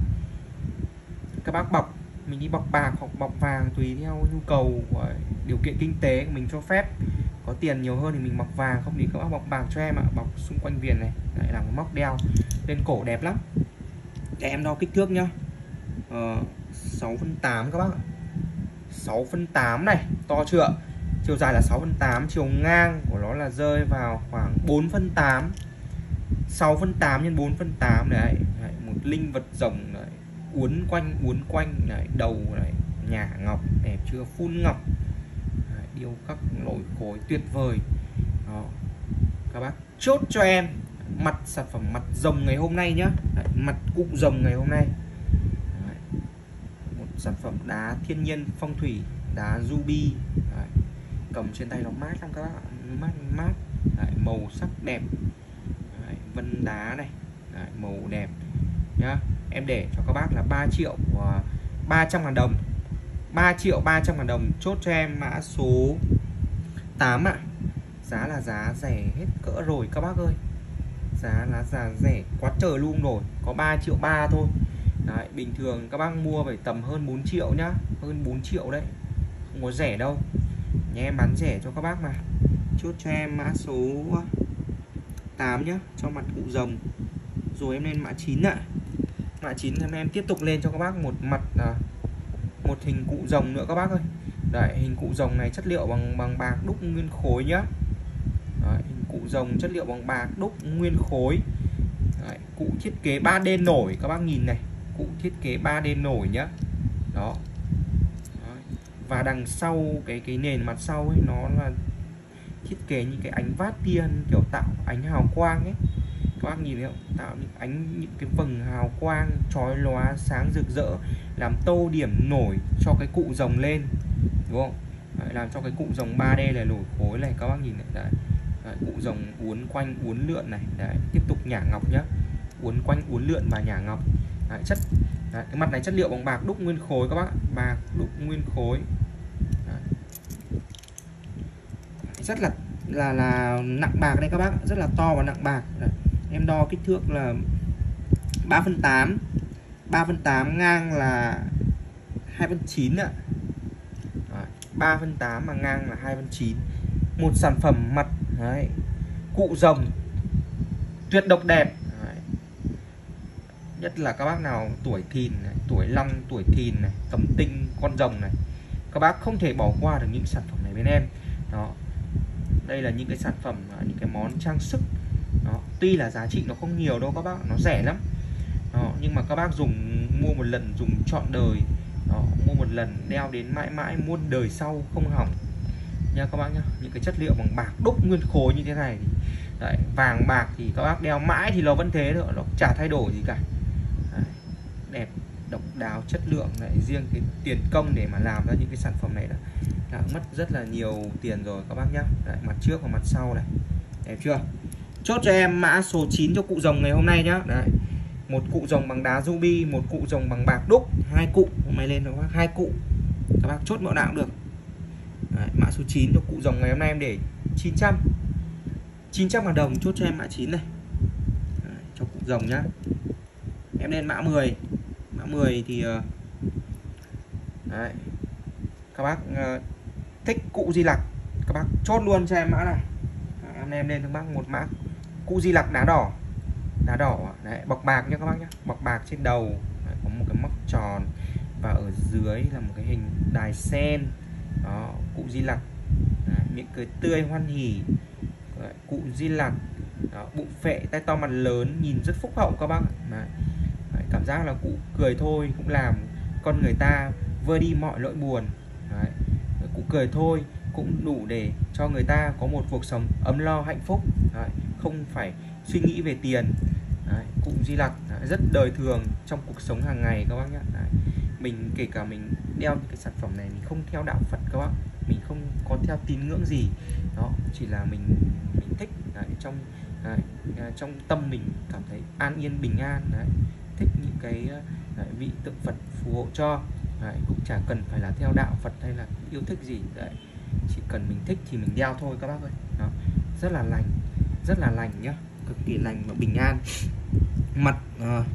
các bác bọc, mình đi bọc bạc hoặc bọc vàng tùy theo nhu cầu của điều kiện kinh tế của mình cho phép. Có tiền nhiều hơn thì mình bọc vàng, không thì các bác bọc bạc cho em ạ. Bọc xung quanh viền này, lại làm một móc đeo lên cổ đẹp lắm. Để em đo kích thước nhá. ờ, sáu phân tám các bác ạ. sáu phân tám này, to chưa? Chiều dài là sáu phân tám, chiều ngang của nó là rơi vào khoảng bốn phân tám. sáu phân tám nhân bốn phân tám đấy, đấy, một linh vật rồng đấy, uốn quanh uốn quanh đấy, đầu này nhả ngọc đẹp chưa, phun ngọc đấy, điêu khắc nổi khối tuyệt vời. Đó, các bác chốt cho em mặt sản phẩm mặt rồng ngày hôm nay nhá. Đấy, mặt cụ rồng ngày hôm nay đấy, một sản phẩm đá thiên nhiên phong thủy, đá ruby đấy, cầm trên tay nó mát lắm các bác, mát mát đấy, màu sắc đẹp đấy, vân đá này đấy, màu đẹp nhá. Em để cho các bác là ba triệu ba trăm ngàn đồng, ba triệu ba trăm ngàn đồng. Chốt cho em mã số tám ạ. À. Giá là giá rẻ hết cỡ rồi các bác ơi. Giá là giá rẻ quá trời luôn rồi, có ba triệu ba thôi. Đấy, bình thường các bác mua phải tầm hơn bốn triệu nhá, hơn bốn triệu đấy, không có rẻ đâu. Nhà em bán rẻ cho các bác mà. Chốt cho em mã số tám nhá, cho mặt cụ rồng. Rồi em lên mã chín ạ. Mã chín em tiếp tục lên cho các bác một mặt à, một hình cụ rồng nữa các bác ơi. Đấy, hình cụ rồng này chất liệu bằng bằng bạc đúc nguyên khối nhá. Đấy, hình cụ rồng chất liệu bằng bạc đúc nguyên khối. Đấy, cụ thiết kế ba D nổi các bác nhìn này, cụ thiết kế ba D nổi nhá. Đó. Đấy. Và đằng sau cái cái nền mặt sau ấy nó là thiết kế những cái ánh vát tiên kiểu tạo ánh hào quang ấy. Các bác nhìn thấy không? Tạo những ánh những cái vầng hào quang chói lóa sáng rực rỡ, làm tô điểm nổi cho cái cụ rồng lên, đúng không? Đấy, làm cho cái cụ rồng ba D này nổi khối này, các bác nhìn này. Đấy. Đấy, cụ rồng uốn quanh uốn lượn này. Đấy, tiếp tục nhả ngọc nhá, uốn quanh uốn lượn và nhả ngọc. Đấy, chất đấy, cái mặt này chất liệu bằng bạc đúc nguyên khối các bác, bạc đúc nguyên khối. Đấy. Rất là là là nặng bạc đây các bác, rất là to và nặng bạc. Đấy. Em đo kích thước là ba phân tám, ba phân tám, ngang là hai phân chín ạ. ba phân tám mà ngang là hai phân chín. Một sản phẩm mặt đấy, cụ rồng tuyệt độc đẹp. Đấy. Nhất là các bác nào tuổi thìn này, tuổi long, tuổi thìn này, cầm tinh con rồng này, các bác không thể bỏ qua được những sản phẩm này bên em. Đó, đây là những cái sản phẩm, những cái món trang sức. Đó, tuy là giá trị nó không nhiều đâu các bác, nó rẻ lắm. Đó, nhưng mà các bác dùng mua một lần dùng trọn đời. Đó, mua một lần đeo đến mãi mãi muôn đời sau không hỏng nha các bác nhá. Những cái chất liệu bằng bạc đúc nguyên khối như thế này thì đấy, vàng bạc thì các bác đeo mãi thì nó vẫn thế nữa, nó chả thay đổi gì cả. Đấy, đẹp, độc đáo, chất lượng. Đấy, riêng cái tiền công để mà làm ra những cái sản phẩm này đã, đã mất rất là nhiều tiền rồi các bác nhá. Đấy, mặt trước và mặt sau này, đẹp chưa? Chốt cho em mã số chín cho cụ rồng ngày hôm nay nhá. Đấy, một cụ rồng bằng đá ruby, một cụ rồng bằng bạc đúc, hai cụ hôm nay lên đó bác, hai cụ các bác chốt mẫu nào cũng được. Đấy, mã số chín cho cụ rồng ngày hôm nay em để chín trăm chín trăm ngàn đồng, chốt cho em mã chín này. Đấy, cho cụ rồng nhá. Em lên mã mười. Mã mười thì đấy, các bác uh, thích cụ Di Lặc, các bác chốt luôn cho em mã này. Đấy, em em lên các bác một mã cụ Di Lặc đá đỏ. Đá đỏ đấy, bọc bạc nha các bác nhé. Bọc bạc trên đầu đấy, có một cái móc tròn và ở dưới là một cái hình đài sen. Đó, cụ Di Lặc, miệng cười tươi hoan hỉ. Đấy, cụ Di Lặc, đó, bụng phệ, tay to mặt lớn, nhìn rất phúc hậu các bác. Đấy, đấy, cảm giác là cụ cười thôi cũng làm con người ta vơi đi mọi nỗi buồn. Đấy, cụ cười thôi cũng đủ để cho người ta có một cuộc sống ấm no hạnh phúc. Đấy, không phải suy nghĩ về tiền. Đấy, cụ Di Lặc đấy, rất đời thường trong cuộc sống hàng ngày các bác nhé. Đấy, mình kể cả mình đeo những cái sản phẩm này mình không theo đạo Phật các bác, mình không có theo tín ngưỡng gì, đó chỉ là mình mình thích đấy, trong đấy, trong tâm mình cảm thấy an yên bình an. Đấy, thích những cái đấy, vị tượng Phật phù hộ cho. Đấy, cũng chả cần phải là theo đạo Phật hay là yêu thích gì. Đấy, chỉ cần mình thích thì mình đeo thôi các bác ơi. Đó, rất là lành, rất là lành nhá, cực kỳ lành và bình an. Mặt uh,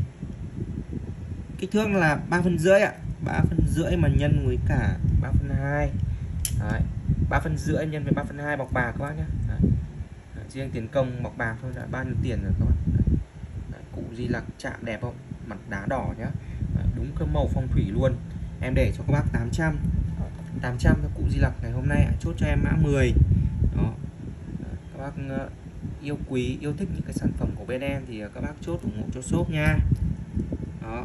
kích thước là ba phân rưỡi ạ, ba phân rưỡi mà nhân với cả ba phân hai. Đấy, ba phân rưỡi nhân với ba phân hai bọc bạc các bác nhé. Đấy, riêng tiền công bọc bạc thôi đã bao nhiêu tiền rồi các bác. Đấy, đấy, cụ Di Lặc chạm đẹp không, mặt đá đỏ nhá. Đấy, đúng cái màu phong thủy luôn. Em để cho các bác tám trăm tám trăm cho cụ Di Lặc ngày hôm nay. Chốt cho em mã mười. Đó, đấy, các bác uh, yêu quý yêu thích những cái sản phẩm của bên em thì các bác chốt ủng hộ cho shop nha. Đó,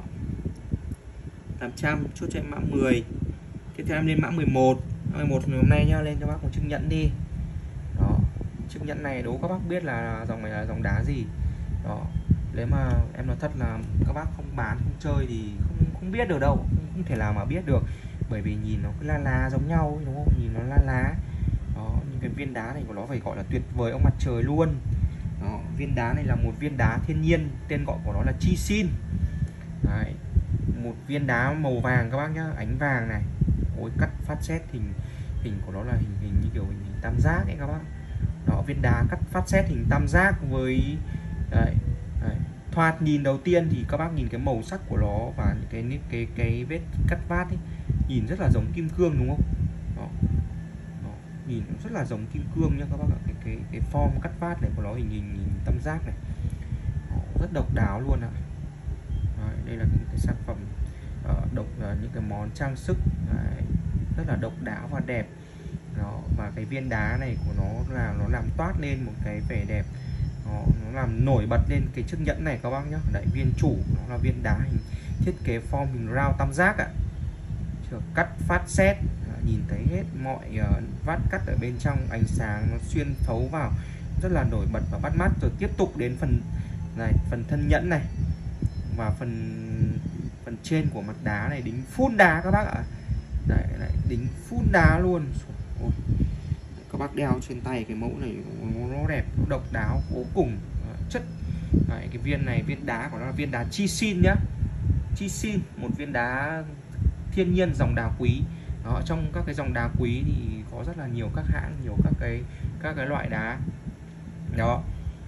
tám trăm chốt cho em mã mười. Tiếp theo em lên mã mười một. Mã mười một hôm nay nhá, lên cho bác một chiếc nhẫn đi. Đó, chiếc nhẫn này đố các bác biết là dòng này là dòng đá gì. Đó, nếu mà em nói thật là các bác không bán không chơi thì không không biết được đâu, không, không thể nào mà biết được, bởi vì nhìn nó cứ la lá giống nhau đúng không, nhìn nó la lá. Đó, những cái viên đá này của nó phải gọi là tuyệt vời ông mặt trời luôn. Đó, viên đá này là một viên đá thiên nhiên, tên gọi của nó là chi xin. Đấy, một viên đá màu vàng các bác nhá, ánh vàng này. Ôi, cắt phát xét hình hình của nó là hình hình như kiểu hình, hình tam giác ấy các bác. Đó, viên đá cắt phát xét hình tam giác với đấy, đấy. Thoạt nhìn đầu tiên thì các bác nhìn cái màu sắc của nó và những cái cái cái vết cắt vát ấy, nhìn rất là giống kim cương đúng không? Đó. Đó, nhìn rất là giống kim cương nha các bác ạ. Cái cái cái form cắt vát này của nó hình hình, hình tam giác này. Đó, rất độc đáo luôn ạ. Đấy, đây là những cái sản phẩm uh, độc uh, những cái món trang sức đấy, rất là độc đáo và đẹp. Đó, và cái viên đá này của nó là nó làm toát lên một cái vẻ đẹp. Đó, nó làm nổi bật lên cái chiếc nhẫn này các bác nhé. Đấy, viên chủ nó là viên đá hình thiết kế form hình round tam giác ạ. Chưa, cắt phát xét, nhìn thấy hết mọi uh, vát cắt ở bên trong, ánh sáng nó xuyên thấu vào rất là nổi bật và bắt mắt. Rồi tiếp tục đến phần này, phần thân nhẫn này và phần phần trên của mặt đá này đính phun đá các bác ạ. Đấy, đấy, đính phun đá luôn. Ôi, các bác đeo trên tay cái mẫu này nó đẹp, nó độc đáo vô cùng. Chất đấy, cái viên này viên đá của nó là viên đá chi xin nhá, chi xin, một viên đá thiên nhiên dòng đá quý. Đó, trong các cái dòng đá quý thì có rất là nhiều các hãng, nhiều các cái các cái loại đá. Đó,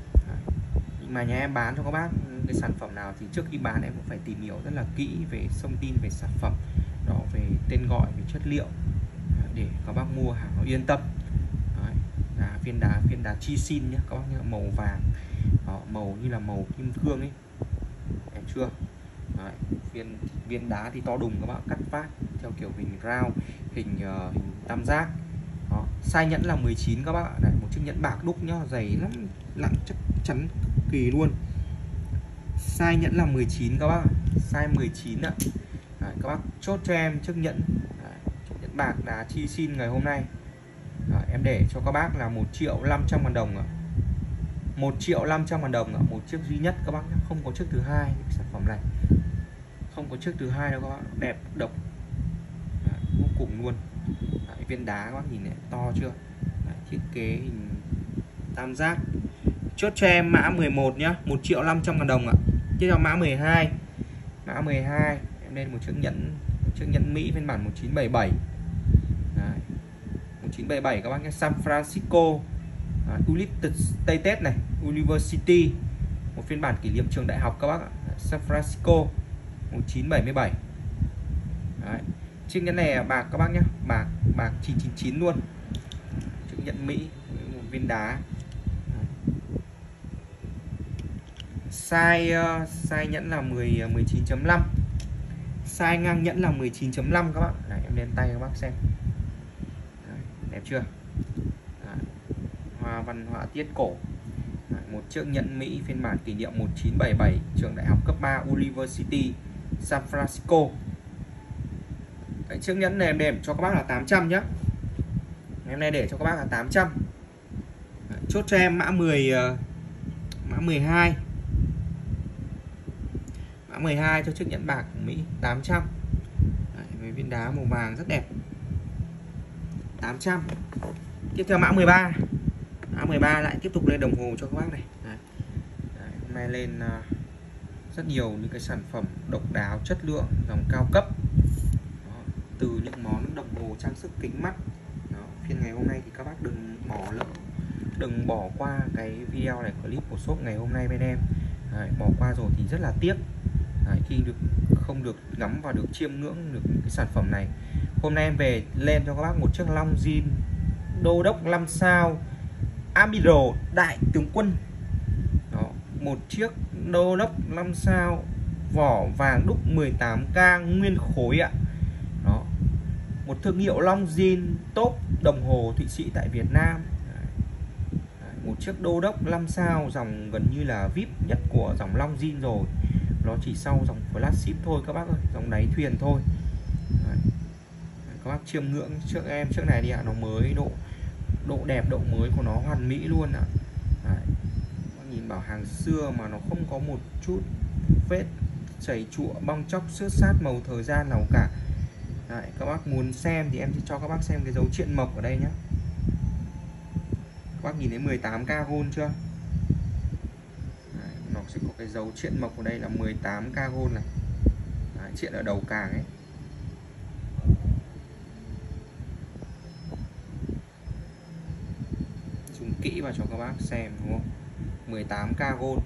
nhưng mà nhà em bán cho các bác cái sản phẩm nào thì trước khi bán em cũng phải tìm hiểu rất là kỹ về thông tin về sản phẩm, đó, về tên gọi, về chất liệu để các bác mua hàng nó yên tâm. Đấy, đá, viên đá viên đá chi xin nhé các bác nhé, màu vàng. Đó, màu như là màu kim cương ấy, em chưa. Đấy, viên viên đá thì to đùng các bác, cắt phát theo kiểu hình round, hình uh, hình tam giác. Đó, size nhẫn là mười chín các bác ạ. Đấy, một chiếc nhẫn bạc đúc nhá, dày lắm, nặng chắc chắn kỳ luôn. Size nhẫn là mười chín các bác, size mười chín ạ. Đấy, các bác chốt cho em chiếc nhẫn. Đấy, chiếc nhẫn bạc là chi xin ngày hôm nay. Đấy, em để cho các bác là một triệu năm trăm ngàn đồng ạ. một triệu năm trăm ngàn đồng ạ, một chiếc duy nhất các bác nhé, không có chiếc thứ hai. Sản phẩm này không có chiếc thứ hai đâu các bác, đẹp độc. Đấy, vô cùng luôn. Đấy, viên đá các bác nhìn này, to chưa? Đấy, thiết kế hình tam giác. Chốt cho em mã mười một nhá, một triệu năm trăm ngàn đồng ạ. Tiếp theo mã mười hai. Mã mười hai em lên một chiếc nhẫn, một chiếc nhẫn Mỹ phiên bản một chín bảy bảy. Đấy, một chín bảy bảy các bác nhé, San Francisco. Đấy, United States này, University, một phiên bản kỷ niệm trường đại học các bác ạ. Đấy, San Francisco một chín bảy bảy. Đấy, chiếc nhẫn này bạc các bác nhé, bạc bạc chín chín chín luôn. Chiếc nhẫn Mỹ với một viên đá. Size uh, size nhẫn là mười mười chín chấm năm. Size ngang nhẫn là mười chín chấm năm các bạn. Đấy, em lên tay các bác xem. Đấy, đẹp chưa? Đấy, hoa văn họa tiết cổ. Đấy, một chiếc nhẫn Mỹ phiên bản kỷ niệm một chín bảy bảy, trường đại học cấp ba University San Francisco. Đấy, chiếc nhẫn này em để cho các bác là tám trăm nhá. Em này để cho các bác là tám trăm. Đấy, chốt cho em mã mười uh, mã mười hai. Mã mười hai cho chiếc nhẫn bạc của Mỹ tám trăm. Đấy, với viên đá màu vàng rất đẹp. tám trăm. Tiếp theo mã mười ba. Mã mười ba lại tiếp tục lên đồng hồ cho các bác này. Đấy. Đấy, hôm nay lên uh, rất nhiều những cái sản phẩm độc đáo, chất lượng, dòng cao cấp. Đó, từ những món đồng hồ trang sức kính mắt. Đó, phiên ngày hôm nay thì các bác đừng bỏ lỡ, đừng bỏ qua cái video này, clip của shop ngày hôm nay bên em. Đấy, bỏ qua rồi thì rất là tiếc. Đấy, khi được không được ngắm và được chiêm ngưỡng được cái sản phẩm này. Hôm nay em về lên cho các bác một chiếc long zin đô đốc năm sao Admiral đại tướng quân. Đó, một chiếc đô đốc năm sao vỏ vàng đúc mười tám K nguyên khối ạ. Đó, một thương hiệu long zin top đồng hồ Thụy Sĩ tại Việt Nam. Đấy. Đấy, một chiếc đô đốc năm sao dòng gần như là vi ai pi nhất của dòng long zin rồi. Nó chỉ sau dòng flagship thôi các bác ơi, dòng đáy thuyền thôi. Đấy. Các bác chiêm ngưỡng trước em trước này đi ạ, nó mới, độ độ đẹp, độ mới của nó hoàn mỹ luôn ạ. Đấy. Nhìn bảo hàng xưa mà nó không có một chút vết chảy chụa, bong chóc, xước sát màu thời gian nào cả. Đấy, các bác muốn xem thì em sẽ cho các bác xem cái dấu triện mộc ở đây nhé. Các bác nhìn thấy mười tám K gold chưa? Đấy, nó sẽ có cái dấu triện mộc ở đây là mười tám K gold này. Đấy, triện ở đầu càng ấy. Zoom kỹ vào cho các bác xem đúng không? mười tám K gold.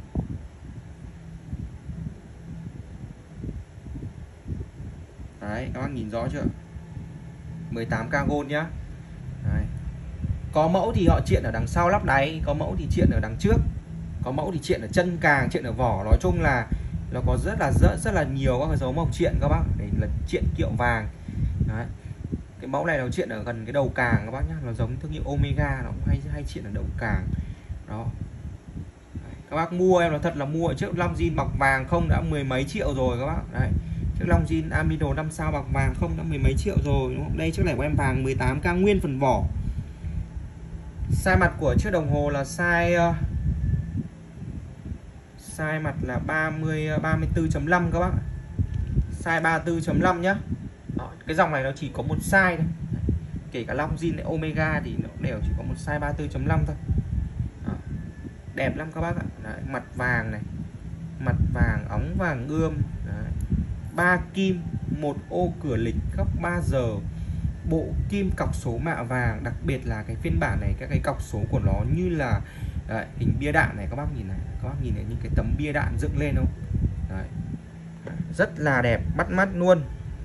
Đấy, các bác nhìn rõ chưa? mười tám K gold nhá. Đấy. Có mẫu thì họ triện ở đằng sau lắp đáy, có mẫu thì triện ở đằng trước, có mẫu thì triện ở chân càng, triện ở vỏ. Nói chung là nó có rất là rất, rất là nhiều các cái dấu mộc triện các bác. Đấy là triện kiệu vàng. Đấy. Cái mẫu này nó triện ở gần cái đầu càng các bác nhá, nó giống thương hiệu Omega, nó cũng hay hay triện ở đầu càng. Đó. Đấy. Các bác mua em là thật là mua ở chiếc long zin bọc vàng không đã mười mấy triệu rồi các bác. Đấy. Chiếc long zin Admiral năm sao bọc vàng không đã mười mấy triệu rồi đúng không? Đây chiếc này của em vàng mười tám K nguyên phần vỏ. Size mặt của chiếc đồng hồ là size uh, size mặt là ba mươi ba mươi tư chấm năm các bác. Size ba mươi tư chấm năm nhá. Đó, cái dòng này nó chỉ có một size thôi. Kể cả long zin Omega thì nó đều chỉ có một size ba mươi tư chấm năm thôi. Đó. Đẹp lắm các bác ạ. Đấy, mặt vàng này, mặt vàng óng vàng ươm. Đấy. ba kim, một ô cửa lịch góc ba giờ, bộ kim cọc số mạ vàng. Đặc biệt là cái phiên bản này, các cái cọc số của nó như là đấy, hình bia đạn này các bác nhìn này, các bác nhìn thấy những cái tấm bia đạn dựng lên không? Đấy. Rất là đẹp, bắt mắt luôn.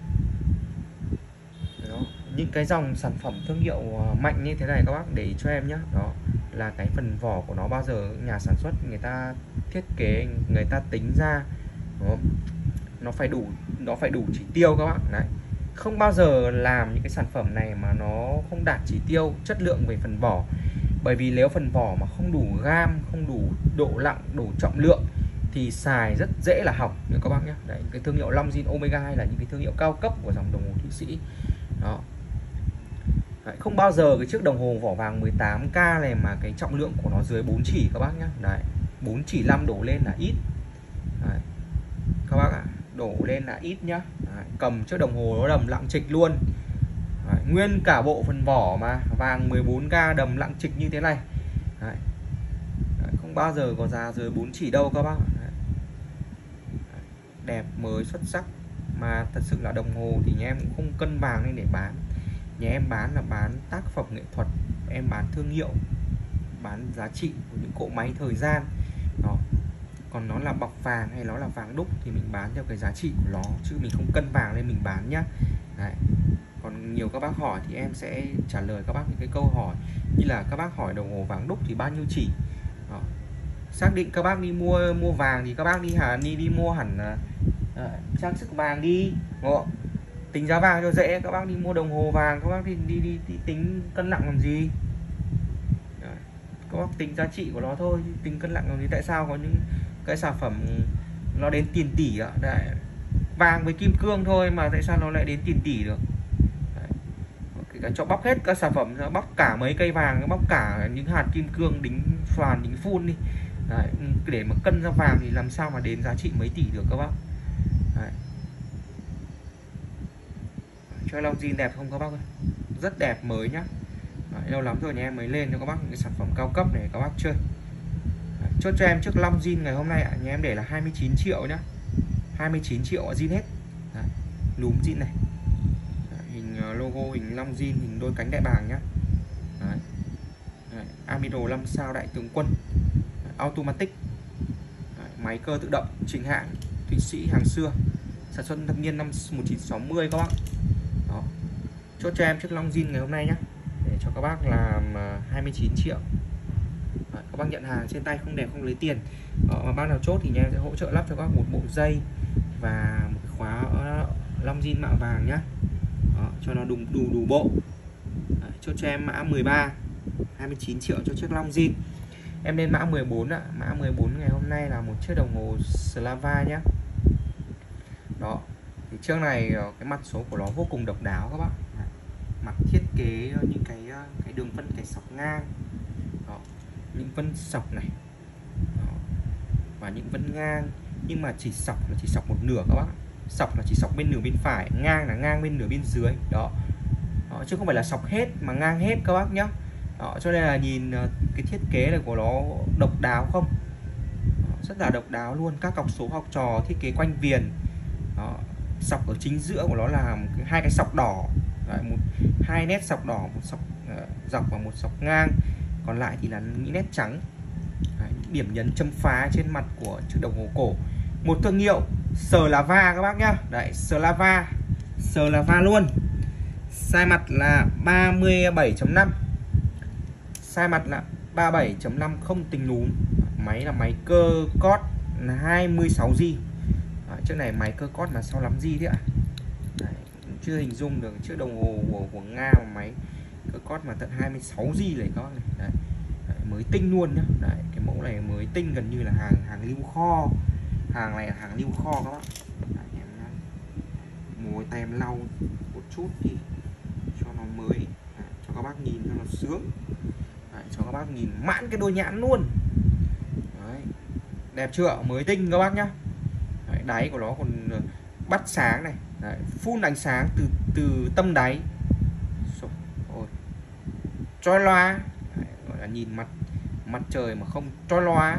Đó. Những cái dòng sản phẩm thương hiệu mạnh như thế này các bác để ý cho em nhé. Đó là cái phần vỏ của nó bao giờ nhà sản xuất người ta thiết kế, người ta tính ra. Đó. Nó phải đủ, nó phải đủ chỉ tiêu các bác. Đấy. không bao giờ làm những cái sản phẩm này mà nó không đạt chỉ tiêu chất lượng về phần vỏ. Bởi vì nếu phần vỏ mà không đủ gam, không đủ độ nặng, đủ trọng lượng thì xài rất dễ là hỏng nha các bác nhé. Đấy, cái thương hiệu Longines Omega hay là những cái thương hiệu cao cấp của dòng đồng hồ Thụy Sĩ. Đó. Đấy, không bao giờ cái chiếc đồng hồ vỏ vàng mười tám K này mà cái trọng lượng của nó dưới bốn chỉ các bác nhé. Đấy, bốn chỉ năm đổ lên là ít. Đấy. Các bác ạ, à, đổ lên là ít nhá. Đấy, cầm chiếc đồng hồ nó đầm lặng trịch luôn. Đấy, nguyên cả bộ phần vỏ mà vàng mười bốn K đầm lặng trịch như thế này. Đấy. Đấy, không bao giờ có giá dưới bốn chỉ đâu các bác. Đấy. Đấy, đẹp mới xuất sắc. Mà thật sự là đồng hồ thì nhà em cũng không cân vàng lên để bán. Nhà em bán là bán tác phẩm nghệ thuật, em bán thương hiệu, bán giá trị của những cỗ máy thời gian. Đó. Còn nó là bọc vàng hay nó là vàng đúc thì mình bán theo cái giá trị của nó, chứ mình không cân vàng lên mình bán nhá. Đấy. Còn nhiều các bác hỏi thì em sẽ trả lời các bác những cái câu hỏi như là các bác hỏi đồng hồ vàng đúc thì bao nhiêu chỉ. Đó. Xác định các bác đi mua mua vàng thì các bác đi hẳn đi đi mua hẳn uh, trang sức vàng đi. Đó. Tính giá vàng cho dễ, các bác đi mua đồng hồ vàng các bác đi đi đi, đi tính cân nặng làm gì. Đấy. Các bác tính giá trị của nó thôi, tính cân nặng làm gì. Tại sao có những cái sản phẩm nó đến tiền tỷ ạ? Đấy. Vàng với kim cương thôi mà tại sao nó lại đến tiền tỷ được? Đấy. Cái cho bóc hết các sản phẩm, bóc cả mấy cây vàng, bóc cả những hạt kim cương đính xoàn đính phun đi. Đấy. Để mà cân ra vàng thì làm sao mà đến giá trị mấy tỷ được các bác. Đấy. Cho Longines đẹp không các bác ơi? Rất đẹp mới nhá. Đấy, lâu lắm rồi nhà em mới lên cho các bác những cái sản phẩm cao cấp này các bác chơi. Đấy, chốt cho em chiếc Longines ngày hôm nay ạ, nhà em để là hai mươi chín triệu nhá. hai mươi chín triệu zin hết. Đấy, núm zin này. Đấy, hình logo hình Longines, hình đôi cánh đại bàng nhá. Đấy. Đấy, Amido năm sao đại tướng quân. Đấy, automatic. Đấy, máy cơ tự động chính hãng Thụy Sĩ hàng xưa. Sản xuất thập niên năm một nghìn chín trăm sáu mươi các bác. Đó. Chốt cho em chiếc Longines ngày hôm nay nhé, để cho các bác làm hai mươi chín triệu. Đấy, các bác nhận hàng trên tay không đẹp không lấy tiền. Đó, mà bác nào chốt thì nhà em sẽ hỗ trợ lắp cho các bác một bộ dây và một cái khóa Longines mạ vàng nhá. Đó, cho nó đủ đủ đủ bộ. Đấy, chốt cho em mã mười ba, hai mươi chín triệu cho chiếc Longines. Em lên mã mười bốn ạ. Mã mười bốn ngày hôm nay là một chiếc đồng hồ Slava nhá. Đó. Thì chiếc này cái mặt số của nó vô cùng độc đáo các bác. Mặt thiết kế những cái cái đường vân cái sọc ngang. Đó. Những vân sọc này. Đó. Và những vân ngang, nhưng mà chỉ sọc là chỉ sọc một nửa các bác. Sọc là chỉ sọc bên nửa bên phải, ngang là ngang bên nửa bên dưới. Đó. Đó, chứ không phải là sọc hết mà ngang hết các bác nhá. Đó, cho nên là nhìn cái thiết kế này của nó độc đáo không? Đó, rất là độc đáo luôn. Các cọc số học trò thiết kế quanh viền. Đó. Sọc ở chính giữa của nó là một, hai cái sọc đỏ. Đấy, một hai nét sọc đỏ, một sọc uh, dọc và một sọc ngang, còn lại thì là những nét trắng. Đấy, những điểm nhấn chấm phá trên mặt của chiếc đồng hồ cổ, một thương hiệu Slava các bác nhá. Đấy, Slava, Slava luôn. Size mặt là ba mươi bảy chấm năm, size mặt là ba mươi bảy chấm năm, không tính núm. Máy là máy cơ cót là hai mươi sáu gi. Đấy, chiếc này máy cơ cót là sáu mươi lăm gi đấy ạ. Đấy, chưa hình dung được chiếc đồng hồ của, của Nga mà máy cơ cót mà tận hai mươi sáu gi này có này. Đấy. Đấy, mới tinh luôn nhá. Đấy, cái mẫu này mới tinh, gần như là hàng hàng lưu kho. Hàng này là hàng lưu kho các bác. Đấy, em mối tay em lau một chút đi cho nó mới. Đấy, cho các bác nhìn cho nó sướng. Đấy, cho các bác nhìn mãn cái đôi nhãn luôn. Đấy, đẹp chưa? Mới tinh các bác nhá. Đấy, đáy của nó còn bắt sáng này. Đấy, phun ánh sáng từ từ tâm đáy. Ôi, chói loa. Đấy, gọi là nhìn mặt mặt trời mà không chói loa.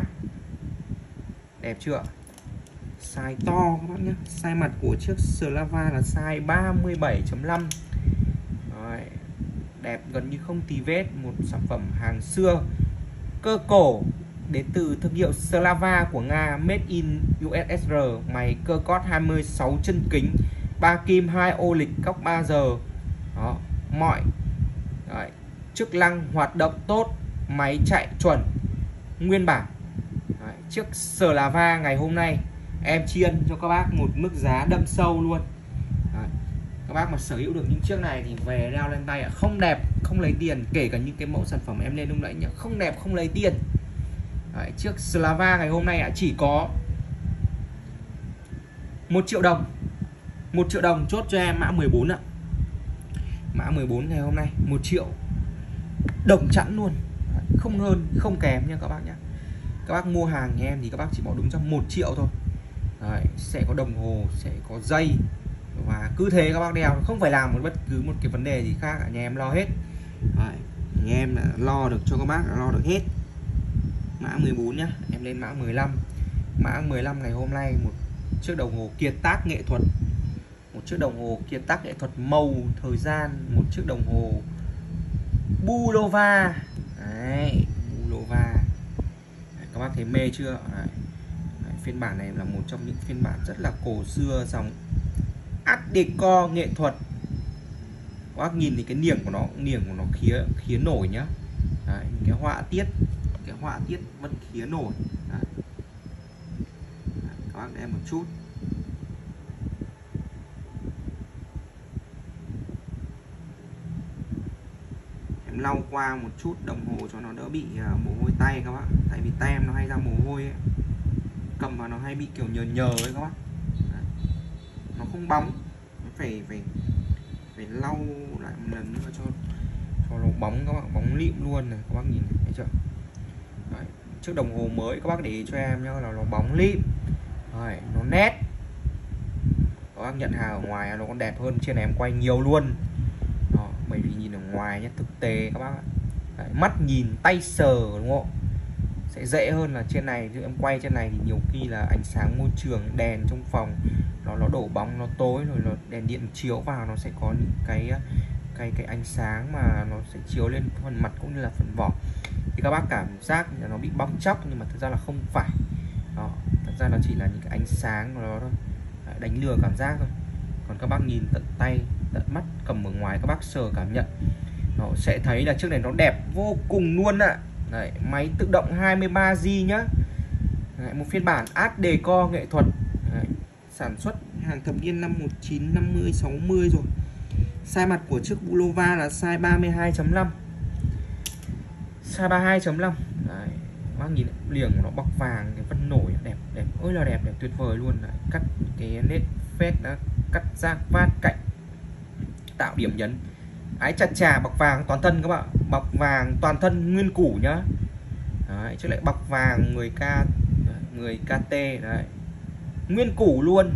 Đẹp chưa? Size to các bác nhé. Size mặt của chiếc Slava là size ba mươi bảy chấm năm. Đấy, đẹp gần như không tì vết. Một sản phẩm hàng xưa, cơ cổ, đến từ thương hiệu Slava của Nga, made in u ét ét rờ. Máy cơ cót hai mươi sáu chân kính, ba kim, hai ô lịch, cóc ba giờ. Đó, mọi đấy, chức năng hoạt động tốt, máy chạy chuẩn nguyên bản. Đấy, chiếc Slava ngày hôm nay em tri ân cho các bác một mức giá đâm sâu luôn. Đấy, Các bác mà sở hữu được những chiếc này thì về đeo lên tay không đẹp không lấy tiền, kể cả những cái mẫu sản phẩm em lên lúc nãy nhá, không đẹp không lấy tiền. Đấy, chiếc Slava ngày hôm nay chỉ có một triệu đồng. Một triệu đồng chốt cho em mã mười bốn ạ. Mã mười bốn ngày hôm nay một triệu đồng chẵn luôn, không hơn không kém nha các bác nhé. Các bác mua hàng nhà em thì các bác chỉ bỏ đúng trong một triệu thôi. Đấy, sẽ có đồng hồ, sẽ có dây, và cứ thế các bác đeo, không phải làm một bất cứ một cái vấn đề gì khác cả, nhà em lo hết. Đấy, nhà em đã lo được cho các bác, đã lo được hết. Mã mười bốn nhá, em lên mã mười lăm. Mã mười lăm ngày hôm nay một chiếc đồng hồ kiệt tác nghệ thuật. Một chiếc đồng hồ kiệt tác nghệ thuật màu thời gian, một chiếc đồng hồ Bulova. Đấy, Bulova. Đấy, các bác thấy mê chưa? Đấy. Đấy, phiên bản này là một trong những phiên bản rất là cổ xưa, dòng Art Deco nghệ thuật. Các bác nhìn thì cái niềng của nó, niềng của nó khía khía nổi nhá. Đấy, cái họa tiết, cái họa tiết vẫn khía nổi. Đấy. Đấy, các bác đem một chút. Em lau qua một chút đồng hồ cho nó đỡ bị uh, mồ hôi tay các bác. Tại vì tay em nó hay ra mồ hôi ấy. Cầm vào nó hay bị kiểu nhờ nhờ ấy các bác. Đấy. Nó không bóng, nó phải phải phải lau lại một lần nữa cho cho nó bóng các bạn, bóng lịm luôn này, các bác nhìn thấy chưa? Đấy. Chiếc đồng hồ mới các bác để ý cho em nhá, là nó bóng lịm. Đấy, nó nét. Các bác nhận hàng ở ngoài nó còn đẹp hơn trên này em quay nhiều luôn. Đó, bởi vì nhìn ở ngoài nhé, thực tế các bác ạ. Đấy, mắt nhìn tay sờ đúng không? Sẽ dễ hơn là trên này, chứ em quay trên này thì nhiều khi là ánh sáng môi trường, đèn trong phòng nó nó đổ bóng, nó tối rồi nó đèn điện chiếu vào nó sẽ có những cái cái cái ánh sáng mà nó sẽ chiếu lên phần mặt cũng như là phần vỏ, thì các bác cảm giác là nó bị bong chóc, nhưng mà thực ra là không phải. Đó, thật ra nó chỉ là những cái ánh sáng của nó thôi, đánh lừa cảm giác thôi. Còn các bác nhìn tận tay, tận mắt, cầm ở ngoài các bác sờ cảm nhận, nó sẽ thấy là chiếc này nó đẹp vô cùng luôn ạ. Đấy, máy tự động hai mươi ba gi nhá. Đấy, một phiên bản Art Deco nghệ thuật. Đấy, sản xuất hàng thập niên năm một nghìn chín trăm năm mươi sáu mươi rồi. Size mặt của chiếc Bulova là size ba mươi hai chấm năm. Size ba mươi hai chấm năm. Đấy, bác nhìn liềng của nó bọc vàng, cái vân nổi đẹp đẹp ơi là đẹp, đẹp tuyệt vời luôn. Đấy, cắt cái nét phết đã, cắt rác vát cạnh tạo điểm nhấn. Ái chà chà, bọc vàng toàn thân các bạn, bọc vàng toàn thân nguyên củ nhá. Đấy, chứ lại bọc vàng mười k, mười k t đấy. Nguyên củ luôn.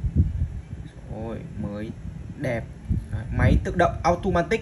Ôi, mới đẹp. Đấy, máy tự động automatic.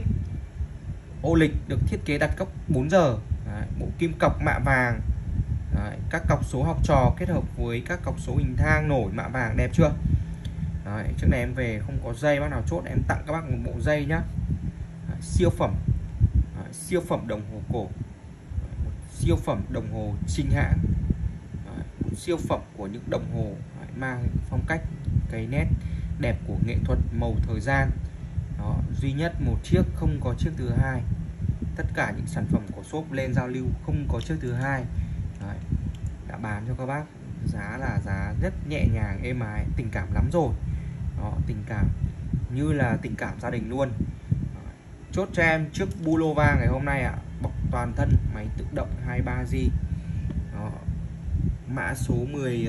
Ô lịch được thiết kế đặt cốc bốn giờ. Đấy, bộ kim cọc mạ vàng. Đấy, các cọc số học trò kết hợp với các cọc số hình thang nổi mạ vàng, đẹp chưa? Đấy, trước này em về không có dây, bác nào chốt em tặng các bác một bộ dây nhá. Đấy, siêu phẩm. Đấy, siêu phẩm đồng hồ cổ. Đấy, một siêu phẩm đồng hồ chính hãng. Đấy, một siêu phẩm của những đồng hồ đấy, mang phong cách cái nét đẹp của nghệ thuật màu thời gian. Đó, duy nhất một chiếc, không có chiếc thứ hai. Tất cả những sản phẩm của shop lên giao lưu không có chiếc thứ hai. Đấy, đã bán cho các bác giá là giá rất nhẹ nhàng, êm ái, tình cảm lắm rồi. Đó, tình cảm như là tình cảm gia đình luôn. Đó, chốt cho em chiếc Bulova ngày hôm nay ạ. À, bọc toàn thân, máy tự động hai mươi ba gi. Đó, mã số mười,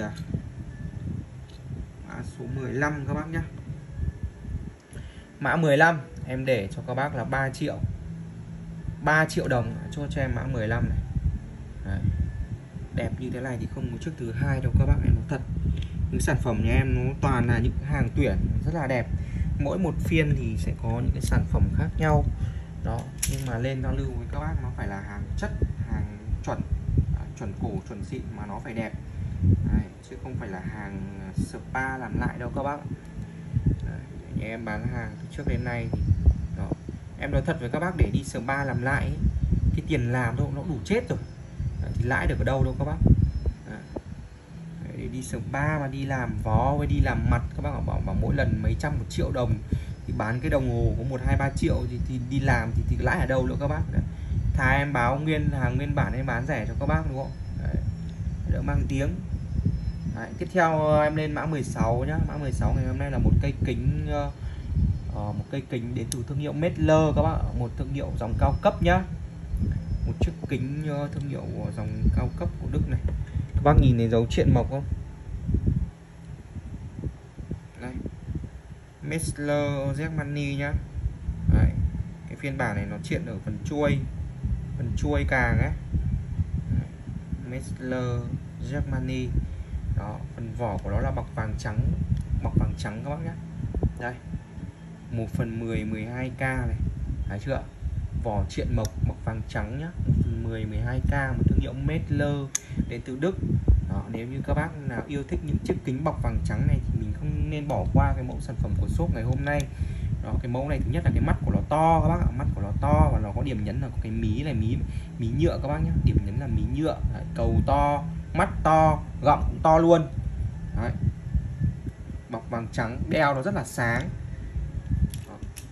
mã số mười lăm các bác nhé. Mã mười lăm em để cho các bác là ba triệu. ba triệu đồng cho cho em mã mười lăm này. Đấy, đẹp như thế này thì không có chiếc thứ hai đâu các bác, em nói thật. Những sản phẩm nhà em nó toàn là những hàng tuyển rất là đẹp. Mỗi một phiên thì sẽ có những cái sản phẩm khác nhau. Đó, nhưng mà lên giao lưu với các bác nó phải là hàng chất, hàng chuẩn, à, chuẩn cổ, chuẩn xịn mà nó phải đẹp. Đấy, chứ không phải là hàng spa làm lại đâu các bác. Đấy, nhà em bán hàng từ trước đến nay thì đó, em nói thật với các bác, để đi spa làm lại ấy, cái tiền làm thôi nó đủ chết rồi. Đấy, thì lãi được ở đâu đâu các bác. Đấy, để đi spa mà đi làm vó với đi làm mặt, các bác bảo bảo mỗi lần mấy trăm một triệu đồng thì bán cái đồng hồ có một hai ba triệu thì, thì đi làm thì, thì lãi ở đâu nữa các bác. Đấy, thà em báo nguyên hàng nguyên bản em bán rẻ cho các bác đúng không? Đấy, đỡ mang tiếng. Đấy, tiếp theo em lên mã mười sáu nhá. Mã mười sáu ngày hôm nay là một cây kính uh, à, một cây kính đến từ thương hiệu Mettler các bác ạ, một thương hiệu dòng cao cấp nhá. Một chiếc kính uh, thương hiệu dòng cao cấp của Đức này. Các bác nhìn thấy dấu triện mộc không? Đây, Mettler Germany nhá. Đấy, cái phiên bản này nó triện ở phần chuôi, phần chuôi càng ấy. Mettler Germany. Đó, phần vỏ của nó là bọc vàng trắng, bọc vàng trắng các bác nhé. Đây, một phần mười, mười hai K này, thấy chưa? Vỏ triện mộc, bọc vàng trắng nhá, một phần mười, mười hai K, một thương hiệu Mettler đến từ Đức. Đó, nếu như các bác nào yêu thích những chiếc kính bọc vàng trắng này thì mình không nên bỏ qua cái mẫu sản phẩm của shop ngày hôm nay. Đó, cái mẫu này thứ nhất là cái mắt của nó to các bác ạ, mắt của nó to và nó có điểm nhấn là có cái mí này, mí mí nhựa các bác nhé, điểm nhấn là mí nhựa. Đấy, cầu to, mắt to, gọng cũng to luôn. Đấy, bọc vàng trắng, đeo nó rất là sáng. Đó,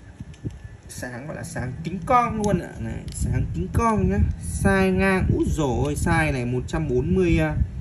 sáng gọi là sáng kính con luôn ạ. Này, sáng kính con nhá. Size ngang, út rồi, size này một trăm bốn mươi,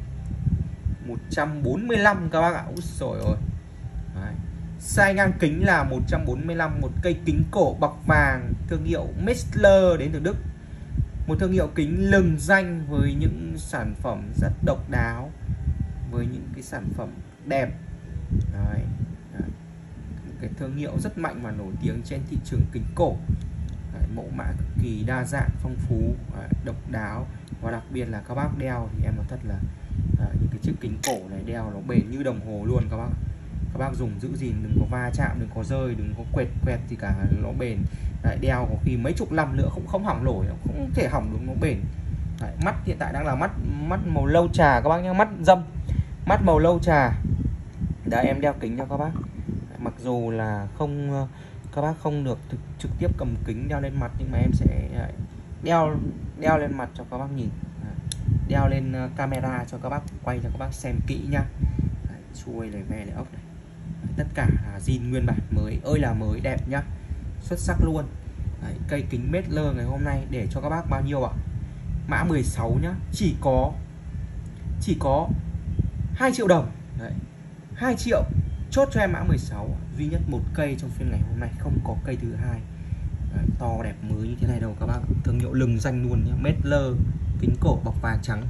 một trăm bốn mươi lăm các bác ạ, út rồi rồi. Đấy, size ngang kính là một trăm bốn mươi lăm, một cây kính cổ bọc vàng thương hiệu Mettler đến từ Đức. Một thương hiệu kính lừng danh với những sản phẩm rất độc đáo, với những cái sản phẩm đẹp. Đấy, đấy. Cái thương hiệu rất mạnh và nổi tiếng trên thị trường kính cổ. Đấy, mẫu mã cực kỳ đa dạng, phong phú, đấy, độc đáo. Và đặc biệt là các bác đeo thì em nói thật là đấy, những cái chiếc kính cổ này đeo nó bền như đồng hồ luôn các bác. Các bác dùng giữ gìn, đừng có va chạm, đừng có rơi, đừng có quẹt quẹt gì cả, nó bền. Đấy, đeo có khi mấy chục năm nữa cũng không hỏng nổi, không thể hỏng được, nó bền. Đấy, mắt hiện tại đang là mắt mắt màu lâu trà các bác nhá, mắt dâm, mắt màu lâu trà. Đấy, em đeo kính cho các bác. Đấy, mặc dù là không, các bác không được thực, trực tiếp cầm kính đeo lên mặt, nhưng mà em sẽ đấy, đeo đeo lên mặt cho các bác nhìn. Đấy, đeo lên camera cho các bác quay cho các bác xem kỹ nhá. Đấy, chuôi này, ve này, ốc này. Đấy, tất cả là zin nguyên bản, mới ơi là mới, đẹp nhá, xuất sắc luôn. Đấy, cây kính Mettler ngày hôm nay để cho các bác bao nhiêu ạ? Mã mười sáu nhá, chỉ có chỉ có hai triệu đồng. Đấy, hai triệu chốt cho em mã mười sáu, duy nhất một cây trong phiên ngày hôm nay, không có cây thứ hai. Đấy, to đẹp mới như thế này đâu các bác, thương hiệu lừng danh luôn nhá, Mettler, kính cổ bọc vàng trắng.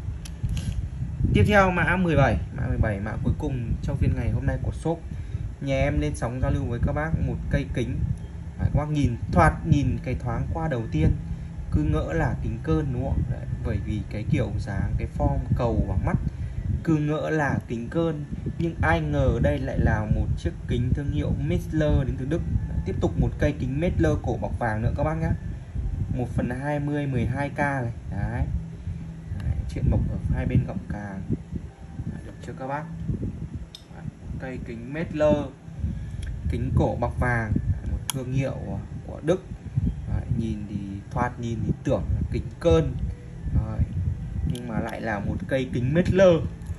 Tiếp theo mã mười bảy, mã mười bảy, mã cuối cùng trong phiên ngày hôm nay của shop. Nhà em lên sóng giao lưu với các bác một cây kính. Đấy, các bác nhìn thoạt nhìn cái thoáng qua đầu tiên cứ ngỡ là kính cơn đúng không? Đấy, bởi vì cái kiểu dáng, cái form cầu và mắt cứ ngỡ là kính cơn, nhưng ai ngờ đây lại là một chiếc kính thương hiệu Mettler đến từ Đức. Đấy, tiếp tục một cây kính Mettler cổ bọc vàng nữa các bác nhé, một phần hai mươi, mười hai K này. Đấy, đấy, triện mộc ở hai bên gọng càng. Đấy, được chưa các bác? Đấy, cây kính Mettler, kính cổ bọc vàng, một thương hiệu của Đức. Đấy, nhìn thì thoạt nhìn thì tưởng là kính cơn. Đấy, nhưng mà lại là một cây kính Mettler.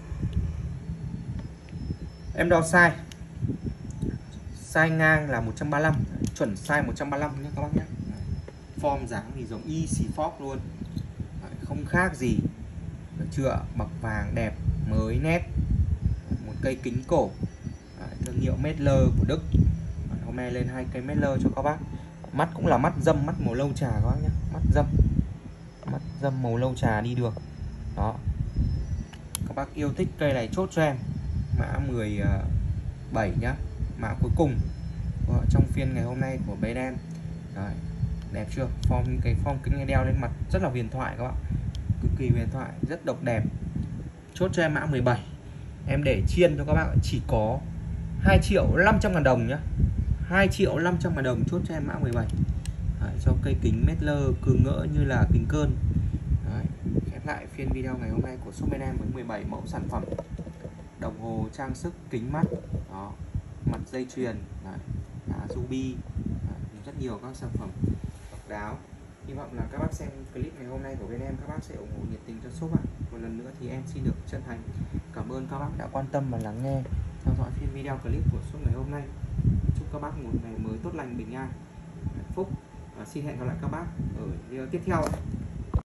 Em đo size, size ngang là một trăm ba mươi lăm, chuẩn size một trăm ba mươi lăm nhé các bác nhé. Form dáng thì giống y xì Fox luôn. Đấy, không khác gì. Được chưa? Bọc vàng đẹp, mới nét. Đấy, một cây kính cổ. Đấy, thương hiệu Mettler của Đức. Đấy, hôm nay lên hai cây Mettler cho các bác. Mắt cũng là mắt dâm, mắt màu lâu trà các bác nhé, mắt dâm, mắt dâm màu lâu trà đi được. Đó, các bác yêu thích cây này chốt cho em mã mười bảy nhá, mã cuối cùng trong phiên ngày hôm nay của bên em. Đấy, đẹp chưa? Form cái form kính này đeo lên mặt rất là huyền thoại các bạn, cực kỳ huyền thoại, rất độc đẹp. Chốt cho em mã mười bảy, em để chiên cho các bạn chỉ có hai triệu năm trăm ngàn đồng nhá, hai triệu năm trăm ngàn đồng chốt cho em mã mười bảy. Đấy, cho cây kính Mettler cứ ngỡ như là kính cơn. Đấy, khép lại phiên video ngày hôm nay của shop bên em với mười bảy mẫu sản phẩm đồng hồ trang sức, kính mắt, đó, mặt dây chuyền, đấy, ruby, đấy, rất nhiều các sản phẩm độc đáo. Hy vọng là các bác xem clip ngày hôm nay của bên em các bác sẽ ủng hộ nhiệt tình cho shop ạ. Một lần nữa thì em xin được chân thành cảm ơn các bác đã quan tâm và lắng nghe theo dõi phiên video clip của shop ngày hôm nay. Chúc các bác một ngày mới tốt lành, bình an, hạnh phúc và xin hẹn gặp lại các bác ở video tiếp theo.